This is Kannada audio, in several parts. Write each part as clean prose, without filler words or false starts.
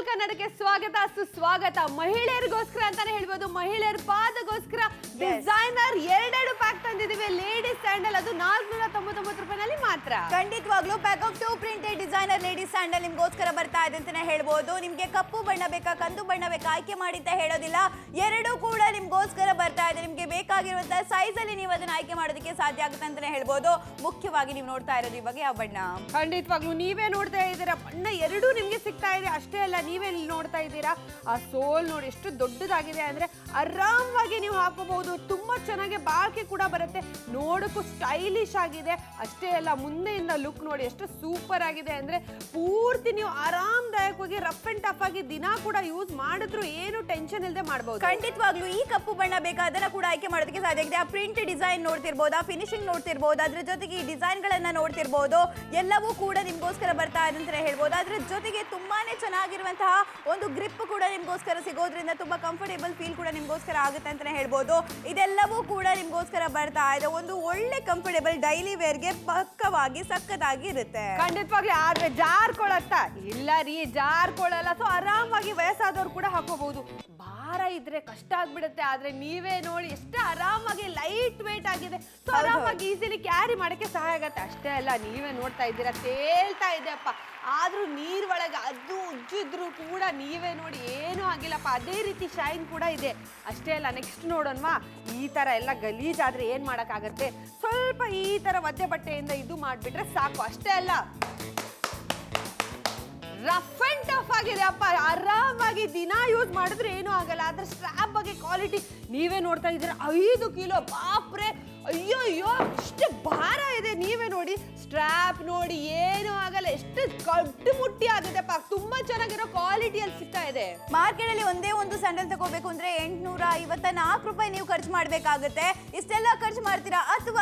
ಕನ್ನಡಕ್ಕೆ ಸ್ವಾಗತ ಸುಸ್ವಾಗತ. ಮಹಿಳೆಯರಿಗೋಸ್ಕರ ಅಂತಾನೆ ಹೇಳ್ಬೋದು, ಮಹಿಳೆಯರ ಪಾದಗೋಸ್ಕರ ಡಿಸೈನರ್ ಎರಡೆರಡು ಪ್ಯಾಕ್ ತಂದಿದ್ದೀವಿ. ಲೇಡೀಸ್ ಸ್ಯಾಂಡಲ್ ಅದು 499 ರೂಪಾಯಿನಲ್ಲಿ ಮಾತ್ರ. ಖಂಡಿತವಾಗ್ಲೂ pack of 2 printed designer ladies sandal ನಿಮ್ಗೋಸ್ಕರ ಬರ್ತಾ ಇದೆ ಅಂತಾನೆ ಹೇಳ್ಬೋದು. ನಿಮ್ಗೆ ಕಪ್ಪು ಬಣ್ಣ ಬೇಕಾ ಕಂದು ಬಣ್ಣ ಬೇಕಾ ಆಯ್ಕೆ ಮಾಡಿ ಅಂತ ಹೇಳೋದಿಲ್ಲ, ಎರಡೂ ಕೂಡ ನಿಮ್ಗೋಸ್ಕರ ಬರ್ತಾ ಇದೆ. ನಿಮ್ಗೆ ಬೇಕಾಗಿರುವಂತಹ ಸೈಜ್ ಅಲ್ಲಿ ನೀವು ಅದನ್ನ ಆಯ್ಕೆ ಮಾಡೋದಕ್ಕೆ ಸಾಧ್ಯ ಆಗುತ್ತೆ ಅಂತಾನೆ ಹೇಳ್ಬೋದು. ಮುಖ್ಯವಾಗಿ ನೀವು ನೋಡ್ತಾ ಇರೋದು ಇವಾಗ ಯಾವ ಬಣ್ಣ? ಖಂಡಿತವಾಗ್ಲೂ ನೀವೇ ನೋಡ್ತಾ ಇದ್ದೀರಾ, ಬಣ್ಣ ಎರಡೂ ನಿಮ್ಗೆ ಸಿಗ್ತಾ ಇದೆ. ಅಷ್ಟೇ ಅಲ್ಲ, ನೀವೇ ನೋಡ್ತಾ ಇದ್ದೀರಾ ಆ ಸೋಲ್ ನೋಡಿ ಎಷ್ಟು ದೊಡ್ಡದಾಗಿದೆ ಅಂದ್ರೆ ಆರಾಮವಾಗಿ ನೀವು ಹಾಕೋಬಹುದು. ತುಂಬಾ ಚೆನ್ನಾಗಿ ಬಾಳ್ಕೆ ಕೂಡ ಬರುತ್ತೆ, ನೋಡಕ್ಕೂ ಸ್ಟೈಲಿಶ್ ಆಗಿದೆ. ಅಷ್ಟೇ ಅಲ್ಲ, ಮುಂದೆಯಿಂದ ಲುಕ್ ನೋಡಿ ಎಷ್ಟು ಸೂಪರ್ ಆಗಿದೆ ಅಂದ್ರೆ ಪೂರ್ತಿ ನೀವು ಆರಾಮದಾಯಕವಾಗಿ ರಫ್ ಅಂಡ್ ಟಫ್ ಆಗಿ ದಿನ ಕೂಡ ಯೂಸ್ ಮಾಡಿದ್ರು ಏನು ಟೆನ್ಷನ್ ಇಲ್ಲದೆ ಮಾಡಬಹುದು. ಖಂಡಿತವಾಗ್ಲೂ ಈ ಕಪ್ಪು ಬಣ್ಣ ಬೇಕಾ ಅದನ್ನ ಕೂಡ ಆಯ್ಕೆ ಮಾಡೋದಕ್ಕೆ ಸಾಧ್ಯ ಆಗಿದೆ. ಆ ಪ್ರಿಂಟ್ ಡಿಸೈನ್ ನೋಡ್ತಿರ್ಬೋದು, ಆ ಫಿನಿಶಿಂಗ್ ನೋಡ್ತಿರ್ಬೋದು, ಅದ್ರ ಜೊತೆಗೆ ಈ ಡಿಸೈನ್ ಗಳನ್ನ ನೋಡ್ತಿರ್ಬೋದು. ಎಲ್ಲವೂ ಕೂಡ ನಿಮ್ಗೋಸ್ಕರ ಬರ್ತಾ ಇದೆ ಅಂತ ಹೇಳ್ಬೋದು. ಅದ್ರ ಜೊತೆಗೆ ತುಂಬಾನೇ ಚೆನ್ನಾಗಿರುವಂತಹ ಒಂದು ಗ್ರಿಪ್ ಕೂಡ ನಿಮ್ಗೋಸ್ಕರ ಸಿಗೋದ್ರಿಂದ ತುಂಬಾ ಕಂಫರ್ಟೇಬಲ್ ಫೀಲ್ ಕೂಡ ನಿಮ್ಗೋಸ್ಕರ ಆಗುತ್ತೆ ಅಂತಾನೆ ಹೇಳ್ಬೋದು. ಇದೆಲ್ಲವೂ ಕೂಡ ನಿಮ್ಗೋಸ್ಕರ ಬರ್ತಾ ಇದೆ. ಒಂದು ಒಳ್ಳೆ ಕಂಫರ್ಟೇಬಲ್ ಡೈಲಿ ವೇರ್ಗೆ ಪಕ್ಕವಾಗಿ ಸಕ್ಕತ್ತಾಗಿ ಇರುತ್ತೆ. ಖಂಡಿತವಾಗ್ಲಿ. ಆದ್ರೆ ಜಾರ್ಕೊಳತ್ತಾ ಇಲ್ಲ ರೀ, ಜಾರ್ಕೊಳಲ್ಲ. ಸೊ ಆರಾಮಾಗಿ ವಯಸ್ಸಾದವ್ರು ಕೂಡ ಹಾಕೋಬಹುದು. ಭಾರ ಇದ್ರೆ ಕಷ್ಟ ಆಗ್ಬಿಡುತ್ತೆ, ಆದ್ರೆ ನೀವೇ ನೋಡಿ ಎಷ್ಟು ಆರಾಮಾಗಿ ಲೈಟ್ ವೇಟ್ ಆಗಿದೆ. ಸೊ ಆರಾಮಾಗಿ ಈಸಿಲಿ ಕ್ಯಾರಿ ಮಾಡಕ್ಕೆ ಸಹಾಯ ಆಗತ್ತೆ. ಅಷ್ಟೇ ಅಲ್ಲ, ನೀವೇ ನೋಡ್ತಾ ಇದ್ದೀರಾ ತೇಲ್ತಾ ಇದೆ ಅಪ್ಪ. ಆದ್ರೂ ನೀರ್ ಒಳಗೆ ಅದು ಉಜ್ಜಿದ್ರು ಕೂಡ ನೀವೇ ನೋಡಿ ಏನೂ ಆಗಿಲ್ಲಪ್ಪ, ಅದೇ ರೀತಿ ಶೈನ್ ಕೂಡ ಇದೆ. ಅಷ್ಟೇ ಅಲ್ಲ, ನೆಕ್ಸ್ಟ್ ನೋಡೋಣವಾ? ಈ ತರ ಎಲ್ಲ ಗಲೀಜಾದ್ರೆ ಏನ್ ಮಾಡಕ್ಕಾಗತ್ತೆ? ಸ್ವಲ್ಪ ಈ ತರ ಒದ್ದೆ ಬಟ್ಟೆಯಿಂದ ಇದು ಮಾಡ್ಬಿಟ್ರೆ ಸಾಕು. ಅಷ್ಟೇ ಅಲ್ಲ, ರಫ್ ಅಂಡ್ ಟಫ್ ಆಗಿದೆ ಅಪ್ಪ, ಆರಾಮಾಗಿ ದಿನ ಯೂಸ್ ಮಾಡಿದ್ರೆ ಏನೂ ಆಗಲ್ಲ. ಆದ್ರೆ ಸ್ಟ್ರಾಪ್ ಬಗ್ಗೆ ಕ್ವಾಲಿಟಿ ನೀವೇ ನೋಡ್ತಾ ಇದ್ದೀರಾ, 5 ಕಿಲೋ. ಬಾಪ್ರೆ, ಅಯ್ಯೋ ಅಯ್ಯೋ ಎಷ್ಟು ಭಾರ ಇದೆ. ನೀವೇ ನೋಡಿ ಸ್ಟ್ರಾಪ್ ನೋಡಿ, ಏನೂ ಆಗಲ್ಲ. ಎಷ್ಟು ಗಟ್ಟಿ ಮುಟ್ಟಿ ಆಗುದೆಪ್ಪ. ತುಂಬಾ ಚೆನ್ನಾಗಿರೋ ಕ್ವಾಲಿಟಿಯಲ್ಲಿ ಸಿಗ್ತಾ ಇದೆ. ಮಾರ್ಕೆಟ್ ಅಲ್ಲಿ ಒಂದೇ ಒಂದು ಸ್ಯಾಂಡಲ್ ತಗೋಬೇಕು ಅಂದ್ರೆ 854 ರೂಪಾಯಿ ನೀವು ಖರ್ಚು ಮಾಡ್ಬೇಕಾಗುತ್ತೆ. ಇಷ್ಟೆಲ್ಲ ಖರ್ಚು ಮಾಡ್ತೀರಾ? ಅಥವಾ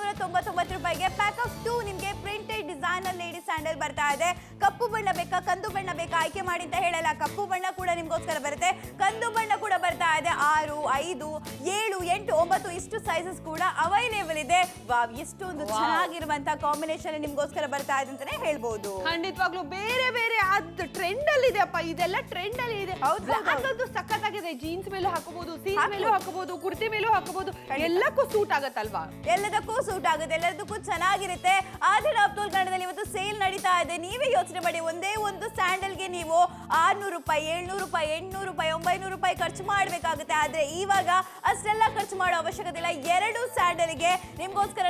499 ರೂಪಾಯಿಗೆ ಪ್ಯಾಕ್ ಆಫ್ 2 ನಿಮ್ಗೆ ಪ್ರಿಂಟೆಡ್ ಡಿಸೈನರ್ ಲೇಡೀಸ್ ಸ್ಯಾಂಡಲ್ ಬರ್ತಾ ಇದೆ. ಕಪ್ಪು ಬಣ್ಣ ಬೇಕಾ ಕಂದು ಬಣ್ಣ ಬೇಕಾ ಆಯ್ಕೆ ಮಾಡಿ ಅಂತ ಹೇಳಲ್ಲ. ಕಪ್ಪು ಬಣ್ಣ ಕೂಡ ನಿಮ್ಗೋಸ್ಕರ ಬರುತ್ತೆ, ಕಂದು ಬಣ್ಣ ಕೂಡ ಬರ್ತಾ ಇದೆ. 6, 5, 7, 8, 9 ಇಷ್ಟು ಸೈಜಸ್ ಕೂಡ ಅವೈಲೇಬಲ್ ಇದೆ. ವಾವ್, ಎಷ್ಟೊಂದು ಚೆನ್ನಾಗಿರುವಂತಹ ಕಾಂಬಿನೇಷನ್ ನಿಮ್ಗೋಸ್ಕರ ಬರ್ತಾ ಇದೆ ಅಂತಾನೆ ಹೇಳ್ಬಹುದು. ಖಂಡಿತವಾಗ್ಲೂ ಬೇರೆ ಬೇರೆ ಅದು ಟ್ರೆಂಡ್ ಅಲ್ಲಿ ಇದೆ ಅಪ್ಪ. ಇದೆಲ್ಲ ಟ್ರೆಂಡ್ ಅಲ್ಲಿ ಇದೆ. ಅದು ಸಖತ್ತಾಗಿದೆ. ಜೀನ್ಸ್ ಮೇಲೂ ಹಾಕೋಬಹುದು, ಸೀರೆ ಮೇಲೂ ಹಾಕೋಬಹುದು, ಕುರ್ತಿ ಮೇಲೂ ಹಾಕೋಬಹುದು. ಎಲ್ಲಕ್ಕೂ ಸೂಟ್ ಆಗತ್ತಲ್ವಾ? ಎಲ್ಲದಕ್ಕೂ ಸೂಟ್ ಆಗುತ್ತೆ, ಎಲ್ಲದಕ್ಕೂ ಚೆನ್ನಾಗಿರುತ್ತೆ. ಆದ್ರೆ ಅಬ್ದುಲ್ ಕನ್ನಡದಲ್ಲಿ ಇವತ್ತು ಸೇಲ್ ನಡೀತಾ ಇದೆ. ನೀವೇ ಯೋಚನೆ ಮಾಡಿ, ಒಂದೇ ಒಂದು ಸ್ಯಾಂಡಲ್ಗೆ ನೀವು 600 ರೂಪಾಯಿ, 700 ರೂಪಾಯಿ, 800 ರೂಪಾಯಿ, 900 ರೂಪಾಯಿ ಖರ್ಚು ಮಾಡಬೇಕಾಗುತ್ತೆ. ಆದ್ರೆ ಇವಾಗ ಅಷ್ಟೆಲ್ಲ ಖರ್ಚು ಮಾಡೋ ಅವಶ್ಯಕತೆ ಇಲ್ಲ. 2 ಸ್ಯಾಂಡಲ್ಗೆ ನಿಮ್ಗೋಸ್ಕರ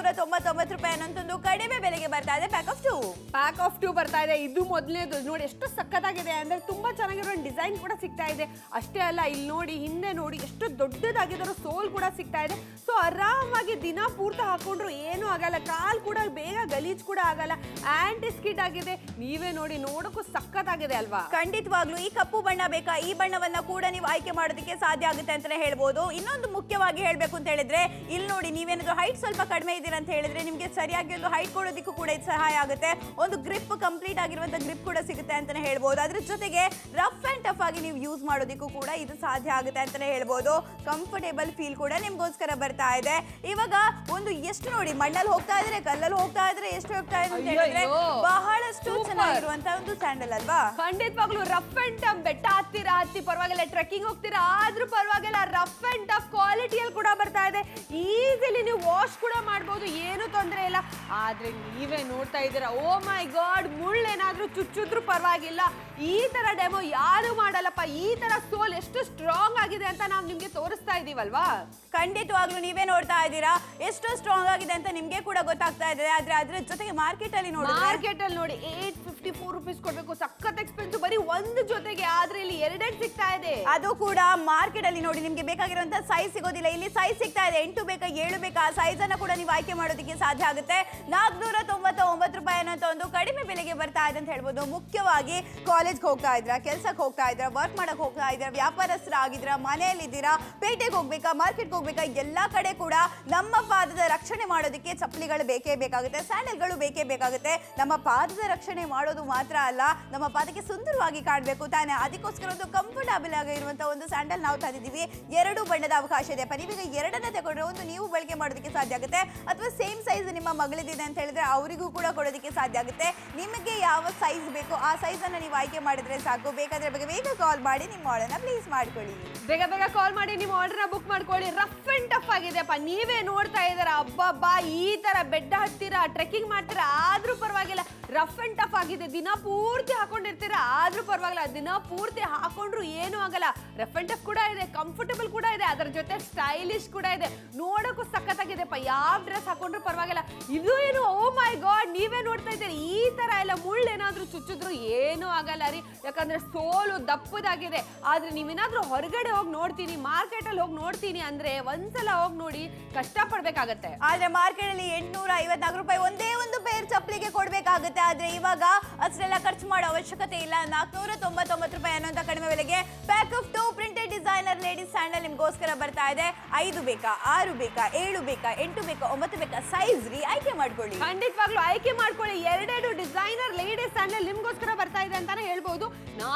499 ರೂಪಾಯಿ ಅನ್ನೊಂದು ಕಡಿಮೆ ಬೆಲೆಗೆ ಬರ್ತಾ ಇದೆ. ಪ್ಯಾಕ್ ಆಫ್ 2 ಪ್ಯಾಕ್ ಆಫ್ 2 ಬರ್ತಾ ಇದೆ. ಇದು ಮೊದಲನೇದು ನೋಡಿ ಎಷ್ಟು ಸಖತ್ತಾಗಿದೆ ಅಂದ್ರೆ ತುಂಬಾ ಚೆನ್ನಾಗಿರೋ ಡಿಸೈನ್ ಕೂಡ ಸಿಗ್ತಾ ಇದೆ. ಅಷ್ಟೇ ಅಲ್ಲ, ಇಲ್ಲಿ ನೋಡಿ, ಹಿಂದೆ ನೋಡಿ ಎಷ್ಟು ದೊಡ್ಡದಾಗಿರೋ ಸೋಲ್ ಕೂಡ ಸಿಗ್ತಾ ಇದೆ. ಸೊ ಆರಾಮಾಗಿ ದಿನ ಪೂರ್ತಿ ಹಾಕೊಂಡ್ರು ಏನೂ ಆಗಲ್ಲ. ಕಾಲ್ ಕೂಡ ಬೇಗ ಗಲೀಜ್ ಕೂಡ ಆಗಲ್ಲ. ಆಂಟಿ ಸ್ಕಿಡ್ ಆಗಿದೆ. ನೀವೇ ನೋಡಿ, ನೋಡಕ್ಕೂ ಸಖತ್ತಾಗಿದೆ ಅಲ್ವಾ? ಖಂಡಿತವಾಗ್ಲೂ ಈ ಕಪ್ಪು ಬಣ್ಣ ಬೇಕಾ ಈ ಬಣ್ಣವನ್ನ ಕೂಡ ನೀವು ಆಯ್ಕೆ ಮಾಡೋದಕ್ಕೆ ಸಾಧ್ಯ ಆಗುತ್ತೆ ಅಂತಾನೆ ಹೇಳ್ಬೋದು. ಇನ್ನೊಂದು ಮುಖ್ಯವಾಗಿ ಹೇಳ್ಬೇಕು ಅಂತ ಹೇಳಿದ್ರೆ, ಇಲ್ಲಿ ನೋಡಿ, ನೀವೇನಾದ್ರೂ ಹೈಟ್ ಸ್ವಲ್ಪ ಕಡಿಮೆ ಇದ್ದೀರಾ ಅಂತ ಹೇಳಿದ್ರೆ ನಿಮ್ಗೆ ಸರಿಯಾಗಿ ಒಂದು ಹೈಟ್ ಕೊಡೋದಕ್ಕೂ ಕೂಡ ಇದು ಸಹಾಯ ಆಗುತ್ತೆ. ಒಂದು ಗ್ರಿಪ್, ಕಂಪ್ಲೀಟ್ ಆಗಿರುವಂತ ಗ್ರಿಪ್ ಕೂಡ ಸಿಗುತ್ತೆ ಅಂತಾನೆ ಹೇಳ್ಬೋದು. ಅದ್ರ ಜೊತೆಗೆ ರಫ್ ಅಂಡ್ ಟಫ್ ಆಗಿ ನೀವು ಯೂಸ್ ಮಾಡೋದಕ್ಕೂ ಕೂಡ ಇದು ಸಾಧ್ಯ ಆಗುತ್ತೆ ಅಂತಾನೆ ಹೇಳ್ಬೋದು. ಕಂಫರ್ಟೇಬಲ್ ಫೀಲ್ ಕೂಡ ನಿಮ್ಗೋಸ್ಕರ ಬರ್ತಾ ಇದೆ. ಇವಾಗ ಒಂದು ಎಷ್ಟು ನೋಡಿ, ಮಣ್ಣಲ್ಲಿ ಹೋಗ್ತಾ ಇದ್ರೆ, ಕಲ್ಲಲ್ಲಿ ಹೋಗ್ತಾ ಇದ್ರೆ, ಎಷ್ಟು ಹೋಗ್ತಾ ಇದೆ ಅಂತ ಹೇಳಿದ್ರೆ ಬಹಳಷ್ಟು ಚೆನ್ನಾಗಿರುವಂತ ಒಂದು ಸ್ಯಾಂಡಲ್ ಅಲ್ವಾ? ಖಂಡಿತವಾಗ್ಲೂ ರಫ್ ಅಂಡ್ ಟಫ್. ಬೆಟ್ಟ ಹತ್ತಿ ಪರವಾಗಿಲ್ಲ, ಟ್ರೆಕ್ಕಿಂಗ್ ಹೋಗ್ತೀರಾ ಆದ್ರೂ ಪರವಾಗಿಲ್ಲ, ರಫ್ ಅಂಡ್ ಟಫ್ ಕ್ವಾಲಿಟಿಯಲ್ಲಿ ಕೂಡ ಬರ್ತಾ ಇದೆ. ಈಸಿಲಿ ನೀವು ವಾಶ್ ಕೂಡ ಮಾಡ್ಬೋದು, ಏನು ತೊಂದರೆ ಇಲ್ಲ. ಆದ್ರೆ ನೀವೇ ನೋಡ್ತಾ ಇದ್ದೀರಾ, ಓ ಮೈ ಗಾಡ್, ಮುಳ್ಳೇನಾದ್ರೂ ಚುಚ್ಚಿದ್ರು ಪರವಾಗಿಲ್ಲ. ಈ ತರ ಡೆಮೋ ಯಾರು ಮಾಡಲ್ಲಪ್ಪ. ಈ ತರ ಸೋಲ್ ಎಷ್ಟು ಸ್ಟ್ರಾಂಗ್ ಆಗಿದೆ ಅಂತ ನಾವು ನಿಮ್ಗೆ ತೋರಿಸ್ತಾ ಇದೀವಲ್ವಾ? ಖಂಡಿತವಾಗ್ಲೂ ನೀವೇ ನೋಡ್ತಾ ಇದ್ದೀರಾ ಎಷ್ಟು ಸ್ಟ್ರಾಂಗ್ ಆಗಿದೆ ಅಂತ ನಿಮ್ಗೆ ಕೂಡ ಗೊತ್ತಾಗ್ತಾ ಇದೆ. ಆದ್ರೆ ಅದ್ರ ಜೊತೆಗೆ ಮಾರ್ಕೆಟ್ ಅಲ್ಲಿ ನೋಡಿ 854 ರೂಪೀಸ್ ಕೊಡ್ಬೇಕು, ಸಖತ್ ಎಕ್ಸ್ಪೆನ್ಸಿವ್ ಬರೀ ಒಂದು ಜೊತೆಗೆ. ಆದ್ರೆ ಇಲ್ಲಿ 2 ಸಿಗ್ತಾ ಇದೆ. ಅದು ಕೂಡ ಮಾರ್ಕೆಟ್ ಅಲ್ಲಿ ನೋಡಿ, ನಿಮ್ಗೆ ಬೇಕಾಗಿರುವಂತ ಸೈಜ್ ಸಿಗೋದಿಲ್ಲ. ಇಲ್ಲಿ ಸೈಜ್ ಸಿಗ್ತಾ ಇದೆ, 8 ಬೇಕಾ 7 ಬೇಕಾ ಆ ಸೈಜ್ ಅನ್ನ ಕೂಡ ನೀವು ಆಯ್ಕೆ ಮಾಡೋದಕ್ಕೆ ಸಾಧ್ಯ ಆಗುತ್ತೆ. 499 ರೂಪಾಯಿ ಅನ್ನೋ ಒಂದು ಕಡಿಮೆ ಬೆಲೆಗೆ ಬರ್ತಾ ಇದೆ ಅಂತ ಹೇಳ್ಬೋದು. ಮುಖ್ಯವಾಗಿ ಕಾಲೇಜ್ಗೆ ಹೋಗ್ತಾ ಇದ್ರ, ಕೆಲ್ಸಕ್ಕೆ ಹೋಗ್ತಾ ಇದ್ರ, ವರ್ಕ್ ಮಾಡಕ್ ಹೋಗ್ತಾ ಇದ್ರ, ವ್ಯಾಪಾರಸ್ಥರಾಗಿದ್ರ, ಮನೆಯಲ್ಲಿದ್ದೀರಾ, ಪೇಟೆಗೆ ಹೋಗ್ಬೇಕಾ, ಮಾರ್ಕೆಟ್ಗೆ ಹೋಗ್ಬೇಕಾ, ಎಲ್ಲಾ ಕಡೆ ಕೂಡ ನಮ್ಮ ಪಾದದ ರಕ್ಷಣೆ ಮಾಡೋದಕ್ಕೆ ಚಪ್ಪಲಿಗಳು ಬೇಕೇ ಬೇಕಾಗುತ್ತೆ, ಸ್ಯಾಂಡಲ್ಗಳು ಬೇಕೇ ಬೇಕಾಗುತ್ತೆ. ನಮ್ಮ ಪಾದದ ರಕ್ಷಣೆ ಮಾಡೋದು ಮಾತ್ರ ಅಲ್ಲ, ನಮ್ಮ ಪಾದಕ್ಕೆ ಸುಂದರವಾಗಿ ಕಾಣಬೇಕು ತಾನೆ. ಅದಕ್ಕೋಸ್ಕರ ಒಂದು ಕಂಫರ್ಟಬಲ್ ಆಗಿರುವಂತಹ ಒಂದು ಸ್ಯಾಂಡಲ್ ನಾವು ತಂದಿದ್ದೀವಿ. 2 ಬಣ್ಣದ ಅವಕಾಶ ಇದೆ. ನೀವೀಗ 2ನ್ನ ತಗೊಂಡ್ರೆ ಒಂದು ನೀವು ಬಳಕೆ ಮಾಡೋದಕ್ಕೆ ಸಾಧ್ಯ ಆಗುತ್ತೆ, ಅಥವಾ ಸೇಮ್ ಸೈಜ್ ನಿಮ್ಮ ಮಗಳಿದೆ ಅಂತ ಹೇಳಿದ್ರೆ ಅವರಿಗೂ ಕೂಡ ಕೊಡೋದಕ್ಕೆ ಸಾಧ್ಯ ಆಗುತ್ತೆ. ನಿಮಗೆ ಯಾವ ಸೈಜ್ ಬೇಕೋ ಆ ಸೈಜ್ ಅನ್ನು ನೀವು ಆಯ್ಕೆ ಆಯ್ಕೆ ಮಾಡಿದ್ರೆ ಸಾಕು. ಬೇಕಾದ್ರೆ ಬೇಗ ಕಾಲ್ ಮಾಡಿ ನಿಮ್ಮ ಆರ್ಡರ್ನ ಪ್ಲೇಸ್ ಮಾಡ್ಕೊಳ್ಳಿ. ಬೇಗ ಬೇಗ ಕಾಲ್ ಮಾಡಿ ನಿಮ್ಮ ಆರ್ಡರ್ನ ಬುಕ್ ಮಾಡ್ಕೊಳ್ಳಿ. ರಫ್ ಅಂಡ್ ಟಫ್ ಆಗಿದೆಪ್ಪ, ನೀವೇ ನೋಡ್ತಾ ಇದ್ದೀರಾ. ಅಬ್ಬಬ್ಬಾ, ಈ ತರ ಬೆಟ್ಟ ಹತ್ತೀರಾ, ಟ್ರೆಕ್ಕಿಂಗ್ ಮಾಡ್ತೀರಾ, ಆದ್ರೂ ಪರವಾಗಿಲ್ಲ. ರಫ್ ಅಂಡ್ ಟಫ್ ಆಗಿದೆ. ದಿನ ಪೂರ್ತಿ ಹಾಕೊಂಡಿರ್ತೀರಾ, ಆದ್ರೂ ಪರವಾಗಿಲ್ಲ. ದಿನ ಪೂರ್ತಿ ಹಾಕೊಂಡ್ರು ಏನೂ ಆಗಲ್ಲ. ರಫ್ ಅಂಡ್ ಟಫ್ ಕೂಡ ಇದೆ, ಕಂಫರ್ಟಬಲ್ ಕೂಡ ಇದೆ, ಅದರ ಜೊತೆ ಸ್ಟೈಲಿಶ್ ಕೂಡ ಇದೆ. ನೋಡಕ್ಕೂ ಸಖತ್ತಾಗಿದೆಪ್ಪ. ಯಾವ ಡ್ರೆಸ್ ಹಾಕೊಂಡ್ರು ಪರವಾಗಿಲ್ಲ. ಇದು ಏನು, ಓ ಮೈ ಗಾಡ್, ನೀವೇ ನೋಡ್ತಾ ಇದ್ದೀರಿ. ಈ ತರ ಎಲ್ಲ ಮುಳ್ಳು ಏನಾದ್ರೂ ಚುಚ್ಚಿದ್ರು ಏನೂ ಆಗಲ್ಲ ರೀ, ಯಾಕಂದ್ರೆ ಸೋಲು ದಪ್ಪದಾಗಿದೆ. ಆದ್ರೆ ನೀವೇನಾದ್ರೂ ಹೊರಗಡೆ ಹೋಗಿ ನೋಡ್ತೀನಿ, ಮಾರ್ಕೆಟ್ ಅಲ್ಲಿ ಹೋಗಿ ನೋಡ್ತೀನಿ ಅಂದ್ರೆ ಒಂದ್ಸಲ ಹೋಗಿ ನೋಡಿ, ಕಷ್ಟ ಪಡ್ಬೇಕಾಗತ್ತೆ. ಆದ್ರೆ ಮಾರ್ಕೆಟ್ ಅಲ್ಲಿ 854 ರೂಪಾಯಿ ಒಂದೇ ಒಂದು ಪೇರ್ ಚಪ್ಪಲಿಗೆ ಕೊಡ್ಬೇಕಾಗುತ್ತೆ. ಆದ್ರೆ ಇವಾಗ ಅಷ್ಟೆಲ್ಲ ಖರ್ಚು ಮಾಡೋ ಅವಶ್ಯಕತೆ ಇಲ್ಲ. 499 ರೂಪಾಯಿ ಅನ್ನೋಂತ ಕಡಿಮೆ ಬೆಲೆಗೆ pack of 2 printed designer ladies sandal ನಿಮ್ಗೋಸ್ಕರ ಬರ್ತಾ ಇದೆ. 5 ಬೇಕಾ, 6 ಬೇಕಾ, 7 ಬೇಕಾ, 8 ಬೇಕಾ, 9 ಬೇಕಾ, ಸೈಜ್ ರೀ, ಆಯ್ಕೆ ಮಾಡ್ಕೊಳ್ಳಿ. ಖಂಡಿತವಾಗ್ಲೂ ಆಯ್ಕೆ ಮಾಡ್ಕೊಳ್ಳಿ. 2 ಡಿಸೈನರ್ ಲೇಡೀಸ್ ಸ್ಯಾಂಡಲ್ ನಿಮ್ಗೋಸ್ಕರ ಬರ್ತಾ ಇದೆ ಅಂತಾನೆ ಹೇಳ್ಬಹುದು.